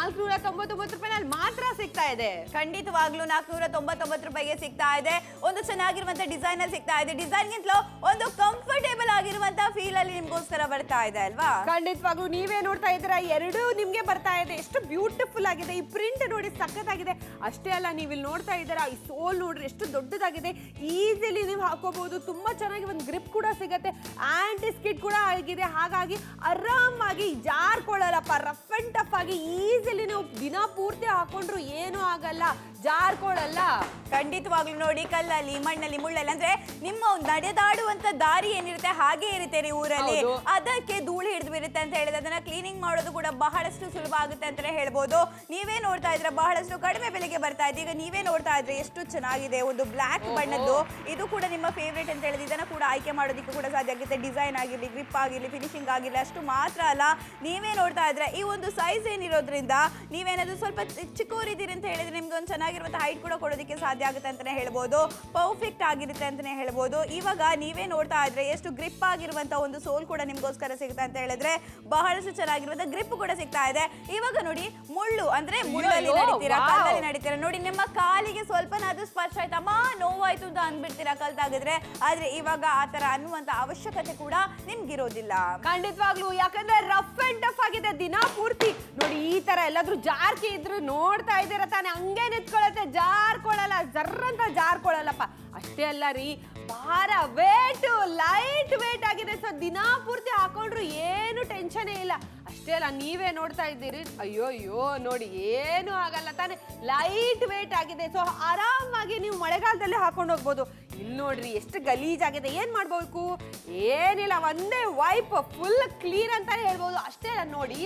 499 ರೂಪಾಯಿನಲ್ಲಿ ಮಾತ್ರ ಸಿಗ್ತಾ ಇದೆ. ಖಂಡಿತವಾಗ್ಲೂ 499 ರೂಪಾಯಿಗೆ ಸಿಗ್ತಾ ಇದೆ. ಒಂದು ಚೆನ್ನಾಗಿರುವಂತ ಡಿಸೈನರ್ ಸಿಗ್ತಾ ಇದೆ. ಡಿಸೈನ್ ಗಿಂತಲೂ ಒಂದು ಕಂಫರ್ಟೇಬಲ್ ಆಗಿರುವಂತ ಫೀಲ್ ಅಲ್ಲಿ ನಿಮ್ಗೋಸ್ಕರ ಬರ್ತಾ ಇದೆ ಅಲ್ವಾ? ಖಂಡಿತವಾಗ್ಲೂ ನೀವೇ ನೋಡ್ತಾ ಇದ್ದೀರಾ, 2 ನಿಮ್ಗೆ ಬರ್ತಾ ಇದೆ. ಎಷ್ಟು ಬ್ಯೂಟಿಫುಲ್ ಆಗಿದೆ. ಈ ಪ್ರಿಂಟ್ ನೋಡಿ ಸಖತ್ತಾಗಿದೆ. ಅಷ್ಟೇ ಅಲ್ಲ, ನೀವು ಇಲ್ಲಿ ನೋಡ್ತಾ ಇದ್ದೀರಾ, ಈ ಸೋಲ್ ನೋಡ್ರಿ ಎಷ್ಟು ದೊಡ್ಡದಾಗಿದೆ. ಈಸಿಲಿ ನೀವು ಹಾಕೋಬಹುದು. ತುಂಬಾ ಚೆನ್ನಾಗಿ ಒಂದು ಗ್ರಿಪ್ ಕೂಡ ಸಿಗತ್ತೆ. ಆಂಟಿ ಸ್ಕಿಡ್ ಕೂಡ ಆಗಿದೆ. ಹಾಗಾಗಿ ಆರಾಮಾಗಿ ಜಾರ್ಕೊಳ್ಳಲ್ಲಪ್ಪ. ರಫ್ ಅಂಡ್ ಟಫ್ ಆಗಿ ಈಸಿಲಿ ನೀವು ದಿನ ಪೂರ್ತಿ ಹಾಕೊಂಡ್ರು ಏನೂ ಆಗಲ್ಲ, ಜಾರ್ಕೊಳ್ಳಲ್ಲ. ಖಂಡಿತವಾಗ್ಲೂ ನೋಡಿ, ಕಲ್ಲಲ್ಲಿ, ಮಣ್ಣಲ್ಲಿ, ಮುಳ್ಳಲ್ಲಿ ಅಂದ್ರೆ ನಿಮ್ಮ ನಡೆದಾಡುವಂತ ದಾರಿ ಏನಿರುತ್ತೆ ಹಾಗೆ ಇರುತ್ತೆ ರೀ ಊರಲ್ಲಿ. ಅದಕ್ಕೆ ಧೂಳಿ ಹಿಡಿದು ಬಿರುತ್ತೆ ಅಂತ ಹೇಳಿದ್ರೆ ಅದನ್ನ ಕ್ಲೀನಿಂಗ್ ಮಾಡೋದು ಕೂಡ ಬಹಳಷ್ಟು ಸುಲಭ ಆಗುತ್ತೆ ಅಂತಾನೆ ಹೇಳ್ಬೋದು. ನೀವೇ ನೋಡ್ತಾ ಇದ್ರೆ ಬಹಳಷ್ಟು ಕಡಿಮೆ ಬೆಲೆಗೆ ಬರ್ತಾ ಇದೆ. ಈಗ ನೀವೇ ನೋಡ್ತಾ ಇದ್ರೆ ಎಷ್ಟು ಚೆನ್ನಾಗಿದೆ. ಒಂದು ಬ್ಲಾಕ್ ಬಣ್ಣದ್ದು, ಇದು ಕೂಡ ನಿಮ್ಮ ಫೇವ್ರೇಟ್ ಅಂತ ಹೇಳಿದ್ರೆ ಇದನ್ನ ಕೂಡ ಆಯ್ಕೆ ಮಾಡೋದಕ್ಕೆ ಕೂಡ ಸಾಧ್ಯ ಆಗುತ್ತೆ. ಡಿಸೈನ್ ಆಗಿರ್ಲಿ, ಗ್ರಿಪ್ ಆಗಿರ್ಲಿ, ಫಿನಿಶಿಂಗ್ ಆಗಿರ್ಲಿ, ಅಷ್ಟು ಮಾತ್ರ ಅಲ್ಲ, ನೀವೇ ನೋಡ್ತಾ ಇದ್ರೆ ಈ ಒಂದು ಸೈಜ್ ಏನಿರೋದ್ರಿಂದ ನೀವೇನಾದ್ರೂ ಸ್ವಲ್ಪ ಚಿಕ್ಕವರಿದ್ದೀರಿ ಅಂತ ಹೇಳಿದ್ರೆ ನಿಮ್ಗೆ ಒಂದು ಚೆನ್ನಾಗಿರುವಂತ ಹೈಟ್ ಕೂಡ ಕೊಡೋದಕ್ಕೆ ಸಾಧ್ಯ ಆಗುತ್ತೆ ಅಂತಾನೆ ಹೇಳ್ಬೋದು. ಪರ್ಫೆಕ್ಟ್ ಆಗಿರುತ್ತೆ ಅಂತಾನೆ ಹೇಳ್ಬೋದು. ಇವಾಗ ನೀವೇ ನೋಡ್ತಾ ಇದ್ರೆ ಎಷ್ಟು ಗ್ರಿಪ್ ಆಗಿರುವಂತ ಒಂದು ಸೋಲ್ ಕೂಡ ನಿಮ್ಗೋಸ್ಕರ ಸಿಗುತ್ತೆ ಅಂತ ಹೇಳಿದ್ರೆ ಬಹಳಷ್ಟು ಚೆನ್ನಾಗಿರುವಂತ ಗ್ರಿಪ್ ಕೂಡ ಸಿಗ್ತಾ ಇದೆ. ಇವಾಗ ನೋಡಿ, ಮುಳ್ಳು ಅಂದ್ರೆ ಮುಳ್ಳಲ್ಲಿ ನಡೀತೀರಾ, ಕಲ್ಲಲ್ಲಿ ನಡೀತೀರಾ ನೋಡಿ, ನಿಮ್ಮ ಕಾಲಿಗೆ ಸ್ವಲ್ಪನಾದ್ರೂ ಸ್ಪರ್ಶ ಆಯ್ತಮ್ಮ, ನೋವಾಯ್ತು ಅಂತ ಅಂದ್ಬಿಡ್ತೀರಾ ಕಲ್ತಾಗಿದ್ರೆ. ಆದ್ರೆ ಇವಾಗ ಆತರ ಅನ್ನುವಂತ ಅವಶ್ಯಕತೆ ಕೂಡ ನಿಮ್ಗಿರೋದಿಲ್ಲ. ಖಂಡಿತವಾಗ್ಲೂ, ಯಾಕಂದ್ರೆ ರಫ್ ಅಂಡ್ ಟಫ್ ಆಗಿದೆ. ದಿನ ಪೂರ್ತಿ ನೋಡಿ, ಈ ತರ ಎಲ್ಲಾದ್ರೂ ಜಾರ್ಕಿ ಇದ್ರು ನೋಡ್ತಾ ಇದ್ದೀರ ತಾನೆ, ಹಂಗೆ ನಿಂತ್ಕೊಳ್ಳುತ್ತೆ, ಜಾರ್ಕೊಳ್ಳಲ್ಲ, ಜರ್ರಂತ ಜಾರ್ಕೊಳ್ಳಲ್ಲಪ್ಪ. ಅಷ್ಟೇ ಅಲ್ಲ ರೀ, ಭಾರ, ವೇಟ್, ಲೈಟ್ ವೇಟ್ ಆಗಿದೆ. ಸೊ ದಿನ ಪೂರ್ತಿ ಹಾಕೊಂಡ್ರು ಏನು ಟೆನ್ಷನ್ ಇಲ್ಲ. ಅಷ್ಟೇ ಅಲ್ಲ, ನೀವೇ ನೋಡ್ತಾ ಇದ್ದೀರಿ, ಅಯ್ಯೋ ನೋಡಿ, ಏನು ಆಗಲ್ಲ ತಾನೆ, ಲೈಟ್ ವೇಟ್ ಆಗಿದೆ. ಸೊ ಆರಾಮಾಗಿ ನೀವು ಮಳೆಗಾಲದಲ್ಲಿ ಹಾಕೊಂಡು ಹೋಗ್ಬೋದು. ಇಲ್ಲಿ ನೋಡ್ರಿ ಎಷ್ಟು ಗಲೀಜಾಗಿದೆ. ಏನ್ ಮಾಡ್ಬೇಕು, ಏನಿಲ್ಲ, ಒಂದೇ ವೈಪ್ ಫುಲ್ ಕ್ಲೀನ್ ಅಂತ ಹೇಳ್ಬೋದು. ಅಷ್ಟೇ ಅಲ್ಲ ನೋಡಿ,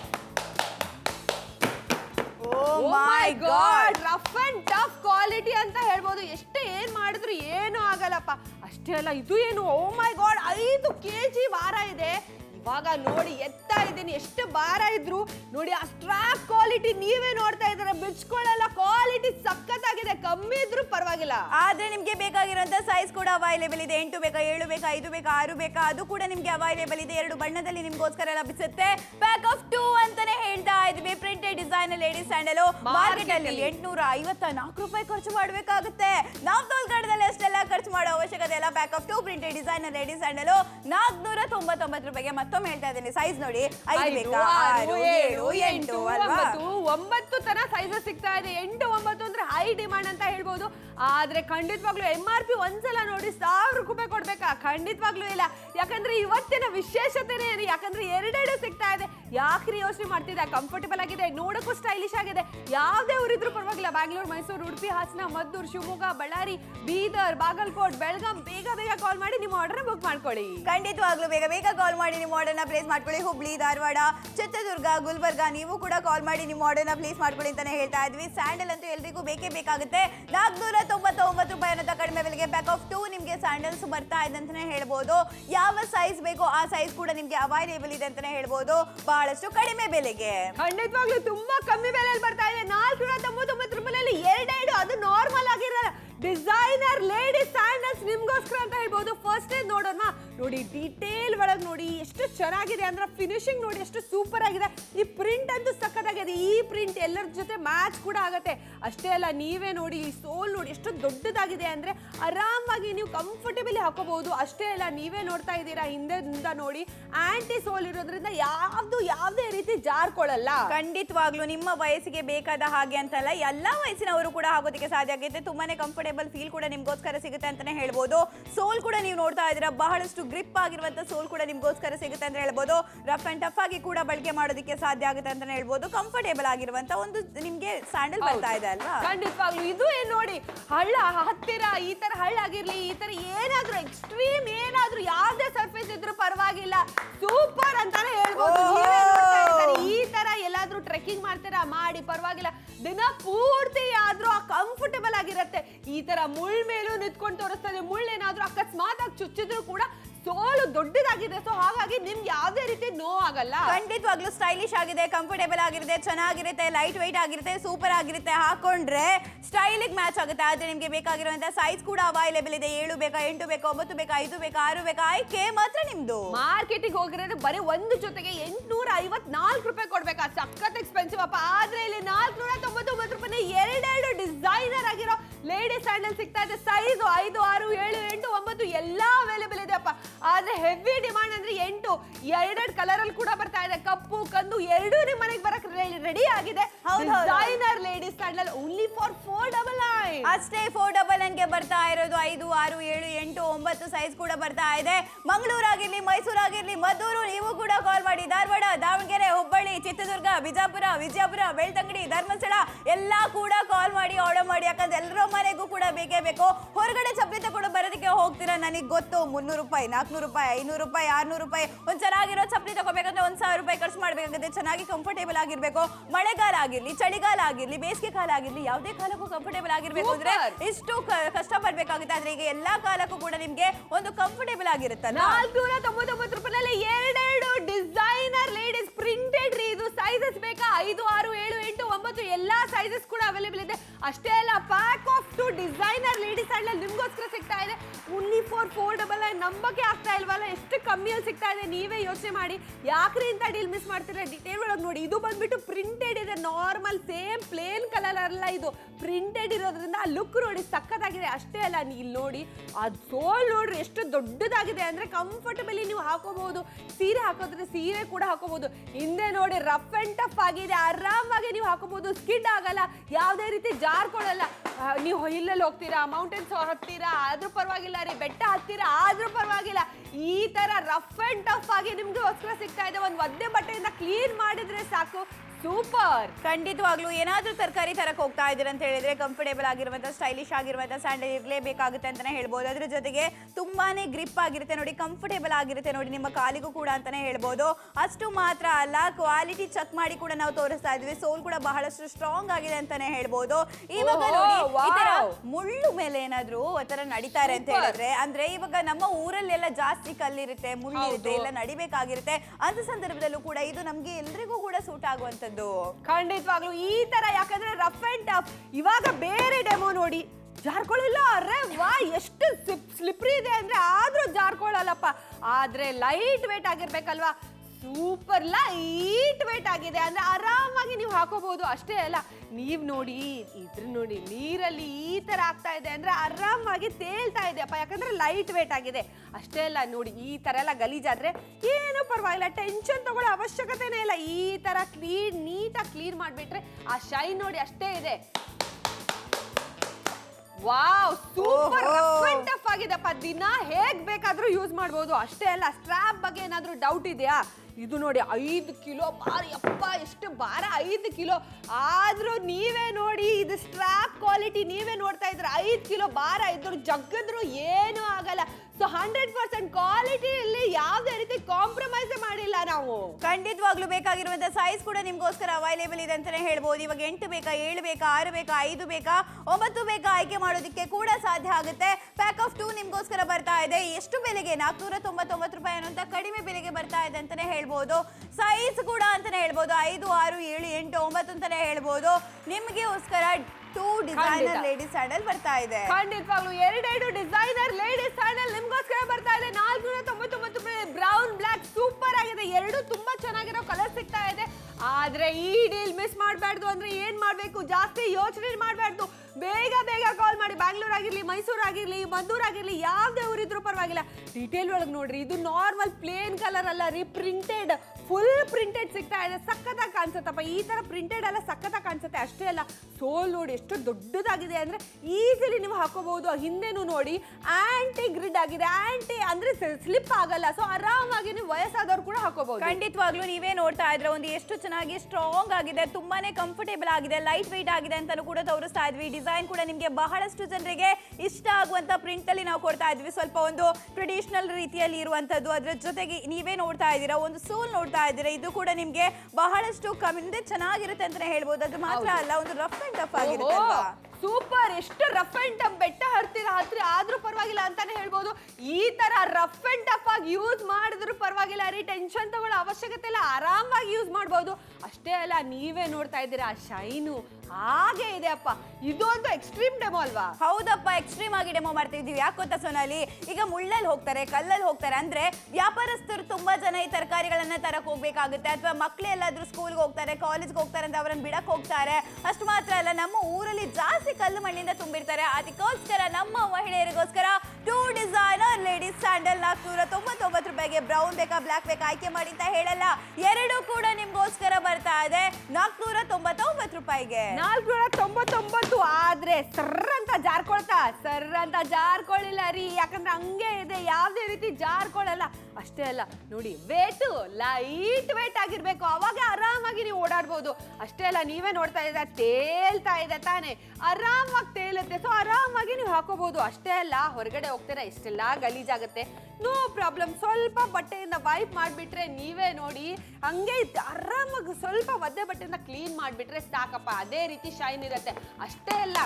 my god, rough and tough quality ಅಂತ ಹೇಳ್ಬೋದು. ಎಷ್ಟೇ ಏನ್ ಮಾಡಿದ್ರು ಏನು ಆಗಲ್ಲಪ್ಪ. ಅಷ್ಟೇ ಅಲ್ಲ, ಇದು ಏನು, ಓ ಮೈ ಗಾಡ್, 5 kg ಭಾರ ಇದೆ. ಇವಾಗ ನೋಡಿ, ಎತ್ತಾ ಇದ್ದೀನಿ, ಎಷ್ಟು ಭಾರ ಇದ್ರು ನೋಡಿ, ಆ ಸ್ಟ್ರಾಪ್ ಕ್ವಾಲಿಟಿ ನೀವೇ ನೋಡ್ತಾ ಇದ್ದೀರಾ, ಬಿಚ್ಕೊಳ್ಳಲ್ಲ. ಕ್ವಾಲಿಟಿ ಸಖತ್ತಾಗಿದೆ, ಕಮ್ಮಿ ಇದ್ರೂ ಪರವಾಗಿಲ್ಲ. ಆದ್ರೆ ನಿಮ್ಗೆ ಬೇಕಾಗಿರುವಂತ ಸೈಜ್ ಕೂಡ ಅವೈಲೇಬಲ್ ಇದೆ. 8 ಬೇಕಾ, 7 ಬೇಕಾ, 5 ಬೇಕಾ, 6 ಬೇಕಾ, ಅದು ಕೂಡ ನಿಮ್ಗೆ ಅವೈಲೇಬಲ್ ಇದೆ. 2 ಬಣ್ಣದಲ್ಲಿ ನಿಮ್ಗೋಸ್ಕರ ಲಭಿಸುತ್ತೆ. ಪ್ಯಾಕ್ ಆಫ್ 2 ಅಂತಾನೆ ಹೇಳ್ತಾ ಇದ್ವಿ. Printed design ladies sandal market ಅಲ್ಲಿ 854 ರೂಪಾಯಿ ಖರ್ಚು ಮಾಡಬೇಕಾಗುತ್ತೆ. ನಾವು ತೋಲ್ಗಡದಲ್ಲಿ ಅಷ್ಟೆಲ್ಲ ಖರ್ಚು ಮಾಡೋ ಅವಶ್ಯಕತೆ ಇಲ್ಲ. Pack of 2 printed design ladies sandal 499 ರೂಪಾಯಿಗೆ. ಮತ್ತೊಮ್ಮೆ ಹೇಳ್ತಾ ಇದ್ದೀನಿ, ಸೈಜ್ ನೋಡಿ, 5 ಬೇಕಾ, 6, 7, 8 ಅಲ್ವಾ, 9 ತರ ಸೈಜಸ್ ಸಿಗ್ತಾ ಇದೆ. 8, 9 ಅಂದ್ರೆ ಹೈ ಡಿಮಾಂಡ್ ಅಂತ ಹೇಳ್ಬೋದು. ಆದ್ರೆ ಖಂಡಿತವಾಗ್ಲೂ MRP ಒಂದ್ಸಲ ನೋಡಿ 1000 ರೂಪಾಯಿ ಕೊಡ್ಬೇಕಾ? ಖಂಡಿತವಾಗ್ಲೂ ಇಲ್ಲ. ಯಾಕಂದ್ರೆ ಇವತ್ತಿನ ವಿಶೇಷತೆನೇ ಏನು, ಯಾಕಂದ್ರೆ 2 ಸಿಗ್ತಾ ಇದೆ. ಯಾಕ್ರಿ ಯೋಚನೆ ಮಾಡ್ತಿದ್ದೆ, ಕಂಫರ್ಟೇಬಲ್ ಆಗಿದೆ, ನೋಡಕ್ಕೂ ಸ್ಟೈಲಿಶ್ ಆಗಿದೆ. ಯಾವ್ದೇ ಊರಿದ್ರು ಪರವಾಗಿಲ್ಲ, ಬ್ಯಾಂಗ್ಳೂರ್, ಮೈಸೂರು, ಉಡುಪಿ, ಹಾಸನ, ಮದ್ದೂರು, ಶಿವಮೊಗ್ಗ, ಬಳ್ಳಾರಿ, ಬೀದರ್, ಬಾಗಲಕೋಟ್, ಬೆಳಗಾಂ, ಬೇಗ ಕಾಲ್ ಮಾಡಿ ನಿಮ್ಮ ಆರ್ಡರ್ ಬುಕ್ ಮಾಡ್ಕೊಳ್ಳಿ. ಖಂಡಿತವಾಗ್ಲೂ ಬೇಗ ಕಾಲ್ ಮಾಡಿ ನಿಮ್ಮ ಆರ್ಡರ್ನ ಪ್ಲೇಸ್ ಮಾಡ್ಕೊಳ್ಳಿ. ಹುಬ್ಳಿ, ಧಾರವಾಡ, ಚಿತ್ರದುರ್ಗ, ಗುಲ್ಬರ್ಗ, ನೀವು ಕೂಡ ಕಾಲ್ ಮಾಡಿ ನಿಮ್ಮ ಆರ್ಡರ್ನ ಪ್ಲೇಸ್ ಮಾಡ್ಕೊಳ್ಳಿ ಅಂತಾನೆ ಹೇಳ್ತಾ ಇದ್ವಿ. ಸ್ಯಾಂಡಲ್ ಅಂತೂ ಎಲ್ರಿಗೂ ಬೇಕೇ ಬೇಕಾಗುತ್ತೆ. 499 ರೂಪಾಯಿ ಅನ್ನೋಂಥ ಕಡಿಮೆ ಬೆಲೆಗೆ ಪ್ಯಾಕ್ ಆಫ್ 2 ನಿಮ್ಗೆ ಸ್ಯಾಂಡಲ್ಸ್ ಬರ್ತಾ ಇದೆ ಅಂತಾನೆ ಹೇಳ್ಬೋದು. ಯಾವ ಸೈಜ್ ಬೇಕೋ ಆ ಸೈಜ್ ಕೂಡ ನಿಮ್ಗೆ ಅವೈಲೇಬಲ್ ಇದೆ ಅಂತಾನೆ ಹೇಳ್ಬೋದು, ಬಹಳಷ್ಟು ಕಡಿಮೆ ಬೆಲೆಗೆ. ಖಂಡಿತವಾಗ್ಲೂ ತುಂಬಾ ಕಮ್ಮಿ ಬೆಲೆಯಲ್ಲಿ ಬರ್ತಾ ಇದೆ. 499 ರೂಪಾಯಿನಲ್ಲಿ 2, ಅದು ನಾರ್ಮಲ್ ಆಗಿರಲ್ಲ. ಡಿಸೈನರ್ ಲೇಡೀಸ್ ಸ್ಯಾಂಡಲ್ಸ್ ನಿಮ್ಗೋಸ್ಕರ ಅಂತ ಹೇಳ್ಬೋದು. ಫಸ್ಟ್ ನೋಡೋಣ ನೋಡಿ, ಡೀಟೇಲ್ ಒಳಗೆ ನೋಡಿ ಎಷ್ಟು ಚೆನ್ನಾಗಿದೆ ಅಂದ್ರೆ, ಫಿನಿಶಿಂಗ್ ನೋಡಿ ಎಷ್ಟು ಸೂಪರ್ ಆಗಿದೆ. ಈ ಪ್ರಿಂಟ್ ಅಂತೂ ಸಖತ್ತಾಗಿದೆ. ಈ ಪ್ರಿಂಟ್ ಎಲ್ಲರ ಜೊತೆ ಮ್ಯಾಚ್ ಕೂಡ ಆಗತ್ತೆ. ಅಷ್ಟೇ ಅಲ್ಲ, ನೀವೇ ನೋಡಿ ಈ ಸೋಲ್ ನೋಡಿ ಎಷ್ಟು ದೊಡ್ಡದಾಗಿದೆ ಅಂದ್ರೆ ಆರಾಮಾಗಿ ನೀವು ಕಂಫರ್ಟೇಬಲಿ ಹಾಕೋಬಹುದು. ಅಷ್ಟೇ ಅಲ್ಲ, ನೀವೇ ನೋಡ್ತಾ ಇದ್ದೀರಾ ಹಿಂದೆಯಿಂದ ನೋಡಿ ಆಂಟಿ ಸೋಲ್ ಇರೋದ್ರಿಂದ ಯಾವುದೇ ರೀತಿ ಜಾರ್ಕೊಳ್ಳಲ್ಲ. ಖಂಡಿತವಾಗ್ಲೂ ನಿಮ್ಮ ವಯಸ್ಸಿಗೆ ಬೇಕಾದ ಹಾಗೆ ಅಂತಲ್ಲ, ಎಲ್ಲಾ ವಯಸ್ಸಿನವರು ಕೂಡ ಹಾಕೋದಕ್ಕೆ ಸಾಧ್ಯ ಆಗುತ್ತೆ. ತುಂಬಾನೇ ಕಂಫರ್ಟೇಬಲ್ ಫೀಲ್ ಕೂಡ ನಿಮ್ಗೋಸ್ಕರ ಸಿಗುತ್ತೆ ಅಂತಾನೆ ಹೇಳ್ಬೋದು. ಸೋಲ್ ಕೂಡ ನೀವು ನೋಡ್ತಾ ಇದ್ದೀರಾ, ಬಹಳಷ್ಟು ಗ್ರಿಪ್ ಆಗಿರುವಂತ ಸೋಲ್ ಕೂಡ ನಿಮ್ಗೋಸ್ಕರ ಸಿಗುತ್ತೆ ಅಂತ ಹೇಳ್ಬೋದು. ರಫ್ ಅಂಡ್ ಟಫ್ ಆಗಿ ಕೂಡ ಬಳಕೆ ಮಾಡೋದಕ್ಕೆ ಸಾಧ್ಯ ಆಗುತ್ತೆ ಅಂತಾನೆ ಹೇಳ್ಬೋದು. ಕಂಫರ್ಟೇಬಲ್ ಆಗಿರುವಂತ ಒಂದು ನಿಮ್ಗೆ ಸ್ಯಾಂಡಲ್ ಬರ್ತಾ ಇದೆ ಅಲ್ವಾ? ಖಂಡಿತವಾಗ್ಲು ಇದು ಏನ್ ನೋಡಿ, ಹಳ್ಳ ಹತ್ತಿರ ಈ ತರ ಹಳ್ಳಾಗಿರ್ಲಿ, ಈ ತರ ಏನಾದ್ರೂ ಎಕ್ಸ್ಟ್ರೀಮ್ ಏನಾದ್ರೂ ಯಾವ್ದೇ ಸರ್ಫೇಸ್ ಇದ್ರೂ ಪರವಾಗಿಲ್ಲ, ಸೂಪರ್ ಅಂತಾನೆ ಹೇಳ್ಬೋದು. ಈ ತರ ಎಲ್ಲಾದ್ರೂ ಟ್ರೆಕ್ಕಿಂಗ್ ಮಾಡ್ತೀರಾ ಮಾಡಿ ಪರವಾಗಿಲ್ಲ, ದಿನ ಪೂರ್ತಿ ಆದ್ರೂ ಕಂಫರ್ಟೇಬಲ್ ಆಗಿರತ್ತೆ. ಈ ತರ ಮುಳ್ ಮೇಲೂ ನಿಂತ್ಕೊಂಡು ತೋರಿಸ್ತದೆ, ಮುಳ್ಳೇನಾದ್ರೂ ಅಕಸ್ಮಾತ್ ಆಗಿ ಚುಚ್ಚಿದ್ರು ಕೂಡ ಸೋಲು ದೊಡ್ಡದಾಗಿದೆ. ಸೊ ಹಾಗಾಗಿ ನಿಮ್ಗೆ ಯಾವ್ದೇ ರೀತಿ ನೋವಾಗಲ್ಲ. ಖಂಡಿತವಾಗ್ಲೂ ಸ್ಟೈಲಿಶ್ ಆಗಿದೆ, ಕಂಫರ್ಟೇಬಲ್ ಆಗಿರುತ್ತೆ, ಚೆನ್ನಾಗಿರುತ್ತೆ, ಲೈಟ್ ವೈಟ್ ಆಗಿರುತ್ತೆ, ಸೂಪರ್ ಆಗಿರುತ್ತೆ. ಹಾಕೊಂಡ್ರೆ ಸ್ಟೈಲಿಗೆ ಮ್ಯಾಚ್ ಆಗುತ್ತೆ. ಆದ್ರೆ ನಿಮ್ಗೆ ಬೇಕಾಗಿರುವಂತ ಸೈಜ್ ಕೂಡ ಅವೈಲೇಬಲ್ ಇದೆ. 7 ಬೇಕಾ, 8 ಬೇಕಾ, 9 ಬೇಕಾ, 5 ಬೇಕಾ, 6 ಬೇಕಾ, ಆಯ್ಕೆ ಮಾತ್ರ ನಿಮ್ದು. ಮಾರ್ಕೆಟಿಗೆ ಹೋಗಿರೋದು ಬರೀ ಒಂದು ಜೊತೆಗೆ 854 ರೂಪಾಯಿ ಕೊಡ್ಬೇಕಾ, ಸಖತ್ ಎಕ್ಸ್ಪೆನ್ಸಿವ್ ಅಪ್ಪ. ಆದ್ರೆ ಇಲ್ಲಿ 499 ರೂಪಾಯಿ ಎರಡೆರಡು ಡಿಸೈನರ್ ಆಗಿರೋ ಲೇಡೀಸ್ ಸ್ಯಾಂಡಲ್ ಸಿಗ್ತಾ ಇದೆ. ಸೈಜ್ 5, 6, 7, 8, 9 ಎಲ್ಲಾ ಅವೈಲೇಬಲ್ ಇದೆ ಅಪ್ಪ. ಆದ್ರೆ ಹೆವಿ ಡಿಮಾಂಡ್ ಅಂದ್ರೆ 8 ಎರಡೆರಡು ಕಲರ್ ಅಲ್ಲಿ ಕೂಡ ಬರ್ತಾ ಇದೆ. ಕಪ್ಪು ಕಂದು ಎರಡೂ ನಿಮ್ ಮನೆಗೆ ಬರಕ್ ರೆಡಿ ಆಗಿದೆ. Designer ladies sandal only for 499 ಅಷ್ಟೇ. 499 ಗೆ ಬರ್ತಾ ಇರೋದು. 5, 6, 7, 8, 9 ಸೈಜ್ ಕೂಡ ಬರ್ತಾ ಇದೆ. ಮಂಗಳೂರು ಆಗಿರ್ಲಿ, ಮೈಸೂರು ಆಗಿರ್ಲಿ, ಮದ್ದೂರು, ನೀವು ಕೂಡ ಕಾಲ್ ಮಾಡಿ. ಧಾರವಾಡ, ದಾವಣಗೆರೆ, ಹುಬ್ಬಳ್ಳಿ, ಚಿತ್ರದುರ್ಗ, ಬಿಜಾಪುರ, ವಿಜಯಪುರ, ಬೆಳ್ತಂಗಡಿ, ಧರ್ಮಸ್ಥಳ ಎಲ್ಲಾ ಕೂಡ ಕಾಲ್ ಮಾಡಿ ಆರ್ಡರ್ ಮಾಡಿ. ಯಾಕಂದ್ರೆ ಎಲ್ಲರ ಮನೆಗೂ ಕೂಡ ಬೇಕೇ ಬೇಕು. ಹೊರಗಡೆ ಚಪ್ಪಲಿ ತಗೊಂಡು ಬರೋದಕ್ಕೆ ಹೋಗ್ತೀರಾ, ನನಗೆ ಗೊತ್ತು, 300 ರೂಪಾಯಿ, 400 ರೂಪಾಯಿ, 500 ರೂಪಾಯಿ, 600 ರೂಪಾಯಿ. ಒಂದ್ ಚೆನ್ನಾಗಿರೋ ಚಪ್ಪಲಿ ತಗೋಬೇಕಂದ್ರೆ 1000 ರೂಪಾಯಿ ಖರ್ಚು ಮಾಡ್ಬೇಕಾಗುತ್ತೆ. ಚೆನ್ನಾಗಿ ಕಂಫರ್ಟೇಬಲ್ ಆಗಿರ್ಬೇಕು. ಮಳೆಗಾಲ ಆಗಿರ್ಲಿ, ಚಳಿಗಾಲ ಆಗಿರ್ಲಿ, ಬೇಸಿಗೆ ಕಾಲ ಆಗಿರ್ಲಿ, ಯಾವುದೇ ಕಾಲಕ್ಕೂ ಕಂಫರ್ಟೇಬಲ್ ಆಗಿರ್ಬೇಕು ಅಂದ್ರೆ ಇಷ್ಟು ಕಷ್ಟ ಪಡ್ಬೇಕಾಗುತ್ತೆ. ಆದ್ರೆ ಈಗ ಎಲ್ಲಾ ಕಾಲಕ್ಕೂ ಕೂಡ ನಿಮ್ಗೆ ಒಂದು ಕಂಫರ್ಟೇಬಲ್ ಆಗಿರುತ್ತಲ್ಲ. 499 ರೂಪಾಯಿನಲ್ಲಿ ಎರಡೆರಡು ಡಿಸೈನರ್ ಲೇಡೀಸ್ ಪ್ರಿಂಟೆಡ್ ರೀ. ಇದು ಸೈಜಸ್ ಬೇಕಾ, 5, 6, 7, 8, 9 ಎಲ್ಲಾ ಸೈಜಸ್ ಕೂಡ ಅವೈಲೇಬಲ್ ಇದೆ. ಅಷ್ಟೇ ಅಲ್ಲ, pack of 2 designer ladies sandal ನಿಮ್ಗೋಸ್ಕರ ಸಿಗ್ತಾ ಇದೆ ಓನ್ಲಿ ಫಾರ್ 499. ನಂಬಕ್ಕೆ ಆಗ್ತಾ ಇಲ್ವಲ್ಲ ಎಷ್ಟು ಕಮ್ಮಿಯಲ್ಲಿ ಸಿಗ್ತಾ ಇದೆ. ನೀವೇ ಯೋಚನೆ ಮಾಡಿ, ಯಾಕ್ರಿ ಇಂತ ಡೀಲ್ ಮಿಸ್ ಮಾಡ್ತೀರಾ? ಡಿಟೇಲ್ ಒಳಗೆ ನೋಡಿ, ಇದು ಬಂದ್ಬಿಟ್ಟು ಪ್ರಿಂಟೆಡ್ ಇದೆ. ನಾರ್ಮಲ್ ಸೇಮ್ ಪ್ಲೇನ್ ಕಲರ್ ಅಲ್ಲ, ಇದು ಪ್ರಿಂಟೆಡ್ ಇರೋದ್ರಿಂದ ಆ ಲುಕ್ ನೋಡಿ ಸಖತ್ತಾಗಿದೆ. ಅಷ್ಟೇ ಅಲ್ಲ, ಇಲ್ಲಿ ನೋಡಿ ಅದು ಸೋಲ್ ನೋಡ್ರಿ ಎಷ್ಟು ದೊಡ್ಡದಾಗಿದೆ ಅಂದ್ರೆ ಕಂಫರ್ಟಬಲಿ ನೀವು ಹಾಕೋಬಹುದು. ಸೀರೆ ಹಾಕೋದ್ರೆ ಸೀರೆ ಕೂಡ ಹಾಕೋಬಹುದು. ಹಿಂದೆ ನೋಡಿ ರಫ್ ಅಂಡ್ ಟಫ್ ಆಗಿದೆ, ಆರಾಮಾಗಿ ನೀವು ಹಾಕೋಬಹುದು. ಸ್ಕಿಡ್ ಆಗಲ್ಲ, ಯಾವುದೇ ರೀತಿ ಜಾರ್ಕೊಳ್ಳಲ್ಲ. ನೀವು ಹಿಲ್ಲಲ್ಲಿ ಹೋಗ್ತೀರಾ, ಮೌಂಟೇನ್ಸ್ ಹತ್ತೀರಾ ಆದ್ರೂ ಪರವಾಗಿಲ್ಲ ರೀ, ಬೆಟ್ಟ ಹತ್ತೀರಾ ಆದ್ರೂ ಪರವಾಗಿಲ್ಲ. ಈ ತರ ರಫ್ ಅಂಡ್ ಟಫ್ ಆಗಿ ನಿಮ್ಗೋಸ್ಕರ ಸಿಗ್ತಾ ಇದೆ. ಒಂದು ಒದ್ದೆ ಬಟ್ಟೆಯಿಂದ ಕ್ಲೀನ್ ಮಾಡಿದ್ರೆ ಸಾಕು, ಸೂಪರ್. ಖಂಡಿತವಾಗ್ಲೂ ಏನಾದ್ರೂ ತರಕಾರಿ ತರಕ್ ಹೋಗ್ತಾ ಇದ್ದೀರಾ ಅಂತ ಹೇಳಿದ್ರೆ ಕಂಫರ್ಟೇಬಲ್ ಆಗಿರುವಂತ ಸ್ಟೈಲಿಶ್ ಆಗಿರುವಂತ ಸ್ಯಾಂಡಲ್ ಇರಲೇಬೇಕಾಗುತ್ತೆ ಅಂತಾನೆ ಹೇಳ್ಬೋದು. ಅದ್ರ ಜೊತೆಗೆ ತುಂಬಾನೇ ಗ್ರಿಪ್ ಆಗಿರುತ್ತೆ ನೋಡಿ, ಕಂಫರ್ಟೇಬಲ್ ಆಗಿರುತ್ತೆ ನೋಡಿ ನಿಮ್ಮ ಕಾಲಿಗೂ ಕೂಡ ಅಂತಾನೆ ಹೇಳ್ಬೋದು. ಅಷ್ಟು ಮಾತ್ರ ಅಲ್ಲ, ಕ್ವಾಲಿಟಿ ಚೆಕ್ ಮಾಡಿ ಕೂಡ ನಾವು ತೋರಿಸ್ತಾ ಇದ್ವಿ. ಸೋಲ್ ಕೂಡ ಬಹಳಷ್ಟು ಸ್ಟ್ರಾಂಗ್ ಆಗಿದೆ ಅಂತಾನೆ ಹೇಳ್ಬೋದು. ಇವಾಗ ನೋಡಿ ಈ ತರ ಮುಳ್ಳು ಮೇಲೆ ಏನಾದ್ರು ಆತರ ನಡಿತಾರೆ ಅಂತ ಹೇಳಿದ್ರೆ, ಅಂದ್ರೆ ಇವಾಗ ನಮ್ಮ ಊರಲ್ಲೆಲ್ಲ ಜಾಸ್ತಿ ಕಲ್ಲಿರುತ್ತೆ, ಮುಳ್ಳಿರುತ್ತೆ, ಎಲ್ಲ ನಡಿಬೇಕಾಗಿರುತ್ತೆ. ಅಂತ ಸಂದರ್ಭದಲ್ಲೂ ಕೂಡ ಇದು ನಮ್ಗೆ ಎಲ್ರಿಗೂ ಕೂಡ ಸೂಟ್ ಆಗುವಂತದ್ದು. ಖಂಡಿತವಾಗ್ಲು ಈ ತರ, ಯಾಕಂದ್ರೆ ರಫ್ ಅಂಡ್ ಟಫ್. ಇವಾಗ ಬೇರೆ ಡೆಮೋ ನೋಡಿ, ಜಾರ್ಕೊಳ್ಳಿಲ್ಲ. ಅರೆ ವಾ, ಎಷ್ಟು ಸ್ಲಿಪ್ರಿ ಇದೆ ಅಂದ್ರೆ ಆದ್ರೂ ಜಾರ್ಕೊಳ್ಳಲ್ಲಪ್ಪ. ಆದ್ರೆ ಲೈಟ್ ವೇಟ್ ಆಗಿರ್ಬೇಕಲ್ವಾ, ಸೂಪರ್ ಲೈಟ್ ವೇಟ್ ಆಗಿದೆ ಅಂದ್ರೆ ಆರಾಮಾಗಿ ನೀವು ಹಾಕೋಬಹುದು. ಅಷ್ಟೇ ಅಲ್ಲ, ನೀವ್ ನೋಡಿ ಇದ್ರ ನೋಡಿ ನೀರಲ್ಲಿ ಈ ತರ ಆಗ್ತಾ ಇದೆ ಅಂದ್ರೆ ಆರಾಮಾಗಿ ತೇಲ್ತಾ ಇದೆಯಪ್ಪ, ಯಾಕಂದ್ರೆ ಲೈಟ್ ವೇಟ್ ಆಗಿದೆ. ಅಷ್ಟೇ ಅಲ್ಲ ನೋಡಿ, ಈ ತರ ಎಲ್ಲ ಗಲೀಜಾದ್ರೆ ಏನು ಪರವಾಗಿಲ್ಲ, ಟೆನ್ಷನ್ ತಗೊಳ್ಳೋ ಅವಶ್ಯಕತೆನೇ ಇಲ್ಲ. ಈ ತರ ನೀಟಾಗಿ ಕ್ಲೀನ್ ಮಾಡ್ಬಿಟ್ರೆ ಆ ಶೈನ್ ನೋಡಿ ಅಷ್ಟೇ ಇದೆ. Wow, super rough and tough ಆಗಿದೆಪ್ಪ. ದಿನ ಹೇಗ್ ಬೇಕಾದ್ರೂ ಯೂಸ್ ಮಾಡಬಹುದು. ಅಷ್ಟೇ ಅಲ್ಲ, ಸ್ಟ್ರಾಪ್ ಬಗ್ಗೆ ಏನಾದ್ರೂ ಡೌಟ್ ಇದೆಯಾ? ಇದು ನೋಡಿ 5 ಕಿಲೋ ಭಾರ, ಯಪ್ಪ ಎಷ್ಟು ಭಾರ, 5 ಕಿಲೋ. ಆದ್ರೂ ನೀವೇ ನೋಡಿ, ಇದು ಸ್ಟ್ರಾಪ್ ಕ್ವಾಲಿಟಿ ನೀವೇ ನೋಡ್ತಾ ಇದ್ರೆ 5 ಕಿಲೋ ಭಾರ ಇದ್ರು ಜಗ್ಗದ್ರು ಏನು ಆಗಲ್ಲ. ಸೊ 100% ಕ್ವಾಲಿಟಿಯಲ್ಲಿ ಯಾವುದೇ ರೀತಿ ಕಾಂಪ್ರಮೈಸ್ ಮಾಡಿಲ್ಲ ನಾವು. ಖಂಡಿತವಾಗ್ಲೂ ಬೇಕಾಗಿರುವಂತ ಸೈಜ್ ಕೂಡ ನಿಮ್ಗೋಸ್ಕರ ಅವೈಲೇಬಲ್ ಇದೆ ಅಂತಾನೆ ಹೇಳ್ಬೋದು. ಇವಾಗ 8 ಬೇಕಾ, 7 ಬೇಕಾ, 6 ಬೇಕಾ, 5 ಬೇಕಾ, 9 ಬೇಕಾ ಆಯ್ಕೆ ಮಾಡೋದಕ್ಕೆ ಕೂಡ ಸಾಧ್ಯ ಆಗುತ್ತೆ. ಪ್ಯಾಕ್ ಆಫ್ 2 ನಿಮ್ಗೋಸ್ಕರ ಬರ್ತಾ ಇದೆ. ಎಷ್ಟು ಬೆಲೆಗೆ? 499 ರೂಪಾಯಿ ಅನ್ನುವಂತ ಕಡಿಮೆ ಬೆಲೆಗೆ ಬರ್ತಾ ಇದೆ ಅಂತಾನೆ ಹೇಳ್ಬೋದು. ಸೈಜ್ ಕೂಡ ಅಂತಾನೆ ಹೇಳ್ಬೋದು. 5, 6, 7, 8, 9 ಅಂತಾನೆ ಹೇಳ್ಬೋದು. ನಿಮ್ಗೆಗೋಸ್ಕರ 2 ಡಿಸೈನರ್ ಲೇಡೀಸ್ ಸ್ಯಾಂಡಲ್ ಬರ್ತಾ ಇದೆ. ಖಂಡಿತವಾಗ್ಲು ಎರಡೆರಡು ಡಿಸೈನರ್ ಲೇಡೀಸ್ ಸ್ಯಾಂಡಲ್ ನಿಮ್ಗೋಸ್ಕರ ಬರ್ತಾ ಇದೆ. 499 ರೂಪಾಯಿ. ಬ್ರೌನ್ ಬ್ಲಾಕ್ ಸೂಪರ್ ಆಗಿದೆ. ಎರಡು ತುಂಬಾ ಚೆನ್ನಾಗಿರೋ ಕಲರ್ ಸಿಗ್ತಾ ಇದೆ. ಆದ್ರೆ ಈ ಡೀಲ್ ಮಿಸ್ ಮಾಡಬಾರ್ದು ಅಂದ್ರೆ ಏನ್ ಮಾಡ್ಬೇಕು, ಜಾಸ್ತಿ ಯೋಚನೆ ಮಾಡಬಾರ್ದು. ಬೇಗ ಬೇಗ ಕಾಲ್ ಮಾಡಿ. ಬ್ಯಾಂಗ್ಳೂರ್ ಆಗಿರ್ಲಿ, ಮೈಸೂರು ಆಗಿರ್ಲಿ, ಮದ್ದೂರ್ ಆಗಿರ್ಲಿ, ಯಾವ್ದೇ ಊರಿದ್ರು ಪರವಾಗಿಲ್ಲ. ಡೀಟೇಲ್ ಒಳಗೆ ನೋಡ್ರಿ, ಇದು ನಾರ್ಮಲ್ ಪ್ಲೇನ್ ಕಲರ್ ಅಲ್ಲ ರೀ, ಪ್ರಿಂಟೆಡ್, ಫುಲ್ ಪ್ರಿಂಟೆಡ್ ಸಿಗ್ತಾ ಇದೆ. ಸಖತ್ತಾಗಿ ಕಾಣಿಸುತ್ತಪ್ಪ. ಈ ತರ ಪ್ರಿಂಟೆಡ್ ಎಲ್ಲ ಸಖತ್ತಾಗಿ ಕಾಣಿಸುತ್ತೆ. ಅಷ್ಟೇ ಅಲ್ಲ, ಸೋಲ್ ನೋಡಿ ಎಷ್ಟು ದೊಡ್ಡದಾಗಿದೆ ಅಂದ್ರೆ ಈಸಿಲಿ ನೀವು ಹಾಕೋಬಹುದು. ಹಿಂದೆನೂ ನೋಡಿ ಆಂಟಿ ಗ್ರಿಡ್ ಆಗಿದೆ. ಆಂಟಿ ಅಂದ್ರೆ ಸ್ಲಿಪ್ ಆಗಲ್ಲ. ಸೊ ಆರಾಮಾಗಿ ನೀವು ವಯಸ್ಸಾದವ್ರು ಕೂಡ ಹಾಕೋಬಹುದು. ಖಂಡಿತವಾಗ್ಲೂ ನೀವೇ ನೋಡ್ತಾ ಇದ್ರೆ ಒಂದು ಎಷ್ಟು ಚೆನ್ನಾಗಿ ಸ್ಟ್ರಾಂಗ್ ಆಗಿದೆ, ತುಂಬಾನೇ ಕಂಫರ್ಟೇಬಲ್ ಆಗಿದೆ, ಲೈಟ್ ವೆಯ್ಟ್ ಆಗಿದೆ ಅಂತಾನು ಕೂಡ ತೋರಿಸ್ತಾ ಇದ್ವಿ. ಡಿಸೈನ್ ಕೂಡ ನಿಮಗೆ ಬಹಳಷ್ಟು ಜನರಿಗೆ ಇಷ್ಟ ಆಗುವಂತ ಪ್ರಿಂಟ್ ಅಲ್ಲಿ ನಾವು ಕೊಡ್ತಾ ಇದ್ವಿ. ಸ್ವಲ್ಪ ಒಂದು ಟ್ರೆಡಿಷನಲ್ ರೀತಿಯಲ್ಲಿ ಇರುವಂತದ್ದು. ಅದ್ರ ಜೊತೆಗೆ ನೀವೇ ನೋಡ್ತಾ ಇದ್ದೀರಾ, ಒಂದು ಸೋಲ್ ನೋಡ್ತಾ ಇದ್ದೀರಾ. ಇದು ಕೂಡ ನಿಮ್ಗೆ ಬಹಳಷ್ಟು ಕಮ್ಮಿಂದ ಚೆನ್ನಾಗಿರುತ್ತೆ ಅಂತಾನೆ ಹೇಳ್ಬೋದು. ಅದು ಮಾತ್ರ ಅಲ್ಲ, ಒಂದು ರಫ್ ಅಂಡ್ ಟಫ್ ಆಗಿರುತ್ತೆ ಅಲ್ವಾ? ಸೂಪರ್. ಎಷ್ಟು ರಫ್ ಅಂಡ್ ಟಫ್ ಬೆಟ್ಟ ಹತ್ತಿರ ಆದ್ರೂ ಪರವಾಗಿಲ್ಲ ಅಂತಾನೆ ಹೇಳ್ಬೋದು. ಈ ತರ ರಫ್ ಅಂಡ್ ಟಫ್ ಆಗಿ ಯೂಸ್ ಮಾಡಿದ್ರು ಪರವಾಗಿಲ್ಲ ರೀ, ಟೆನ್ಷನ್ ತಗೊಳ್ಳೋ ಅವಶ್ಯಕತೆ ಇಲ್ಲ, ಆರಾಮಾಗಿ ಯೂಸ್ ಮಾಡಬಹುದು. ಅಷ್ಟೇ ಅಲ್ಲ, ನೀವೇ ನೋಡ್ತಾ ಇದ್ದೀರಾ ಶೈನು ಹಾಗೆ ಇದೆ ಅಪ್ಪ. ಇದೊಂದು ಎಕ್ಸ್ಟ್ರೀಮ್ ಡೆಮೋ ಅಲ್ವಾ? ಹೌದಪ್ಪ, ಎಕ್ಸ್ಟ್ರೀಮ್ ಆಗಿ ಡೆಮೋ ಮಾಡ್ತಿದ್ದೀವಿ. ಯಾಕೆ ಗೊತ್ತಾ ಸೋನಾಲಿ, ಈಗ ಮುಳ್ಳಲ್ಲಿ ಹೋಗ್ತಾರೆ, ಕಲ್ಲಲ್ಲಿ ಹೋಗ್ತಾರೆ ಅಂದ್ರೆ ವ್ಯಾಪಾರಸ್ಥರು ತುಂಬಾ ಜನ ಈ ತರಕಾರಿಗಳನ್ನ ತರಕ್ ಹೋಗ್ಬೇಕಾಗುತ್ತೆ. ಅಥವಾ ಮಕ್ಳು ಎಲ್ಲಾದ್ರೂ ಸ್ಕೂಲ್ಗೆ ಹೋಗ್ತಾರೆ, ಕಾಲೇಜ್ಗೆ ಹೋಗ್ತಾರೆ ಅಂತ ಅವ್ರನ್ನ ಬಿಡಕ್ ಹೋಗ್ತಾರೆ. ಅಷ್ಟು ಮಾತ್ರ ಅಲ್ಲ, ನಮ್ಮ ಊರಲ್ಲಿ ಜಾಸ್ತಿ ಕಲ್ಲು ಮಣ್ಣಿಂದ ತುಂಬಿರ್ತಾರೆ. ಅದಕ್ಕೋಸ್ಕರ ನಮ್ಮ ಮಹಿಳೆಯರಿಗೋಸ್ಕರ 2 ಡಿಸೈನರ್ ಲೇಡೀಸ್ ಸ್ಯಾಂಡಲ್ 499 ರೂಪಾಯಿಗೆ. ಬ್ರೌನ್ ಬೇಕಾ ಬ್ಲಾಕ್ ಬೇಕಾ ಆಯ್ಕೆ ಮಾಡಿ ಅಂತ ಹೇಳಲ್ಲ, ಎರಡು ಕೂಡ ನಿಮ್ಗೋಸ್ಕರ ಬರ್ತಾ ಇದೆ 499 ರೂಪಾಯಿಗೆ. 499. ಆದ್ರೆ ಸರ್ರ ಅಂತ ಜಾರ್ಕೊಳ್ಲಿಲ್ಲ ರೀ, ಯಾಕಂದ್ರೆ ಹಂಗೆ ಇದೆ, ಯಾವ್ದೇ ರೀತಿ ಜಾರ್ಕೊಳ್ಳಲ್ಲ. ಅಷ್ಟೇ ಅಲ್ಲ ನೋಡಿ, ವೇಟು ಲೈಟ್ ವೇಟ್ ಆಗಿರ್ಬೇಕು, ಅವಾಗ ಆರಾಮಾಗಿ ನೀವು ಓಡಾಡ್ಬೋದು. ಅಷ್ಟೇ ಅಲ್ಲ, ನೀವೇ ನೋಡ್ತಾ ಇದ್ದೀರಾ ತೇಲ್ತಾ ಇದೆ ತಾನೆ, ಆರಾಮಾಗಿ ತೇಲುತ್ತೆ. ಸೊ ಆರಾಮಾಗಿ ನೀವು ಹಾಕೋಬಹುದು. ಅಷ್ಟೇ ಅಲ್ಲ, ಹೊರಗಡೆ ಹೋಗ್ತೀರಾ ಎಷ್ಟೆಲ್ಲ ಗಲೀಜಾಗುತ್ತೆ, ನೋ ಪ್ರಾಬ್ಲಮ್. ಸ್ವಲ್ಪ ಬಟ್ಟೆಯಿಂದ ವೈಪ್ ಮಾಡಿಬಿಟ್ರೆ, ನೀವೇ ನೋಡಿ ಹಂಗೆ ಆರಾಮಾಗಿ ಸ್ವಲ್ಪ ಒದ್ದೆ ಬಟ್ಟೆಯಿಂದ ಕ್ಲೀನ್ ಮಾಡಿಬಿಟ್ರೆ ಸಾಕಪ್ಪ. ಅದೇ ರೀತಿ ಶೈನ್ ಇರುತ್ತೆ. ಅಷ್ಟೇ ಅಲ್ಲ,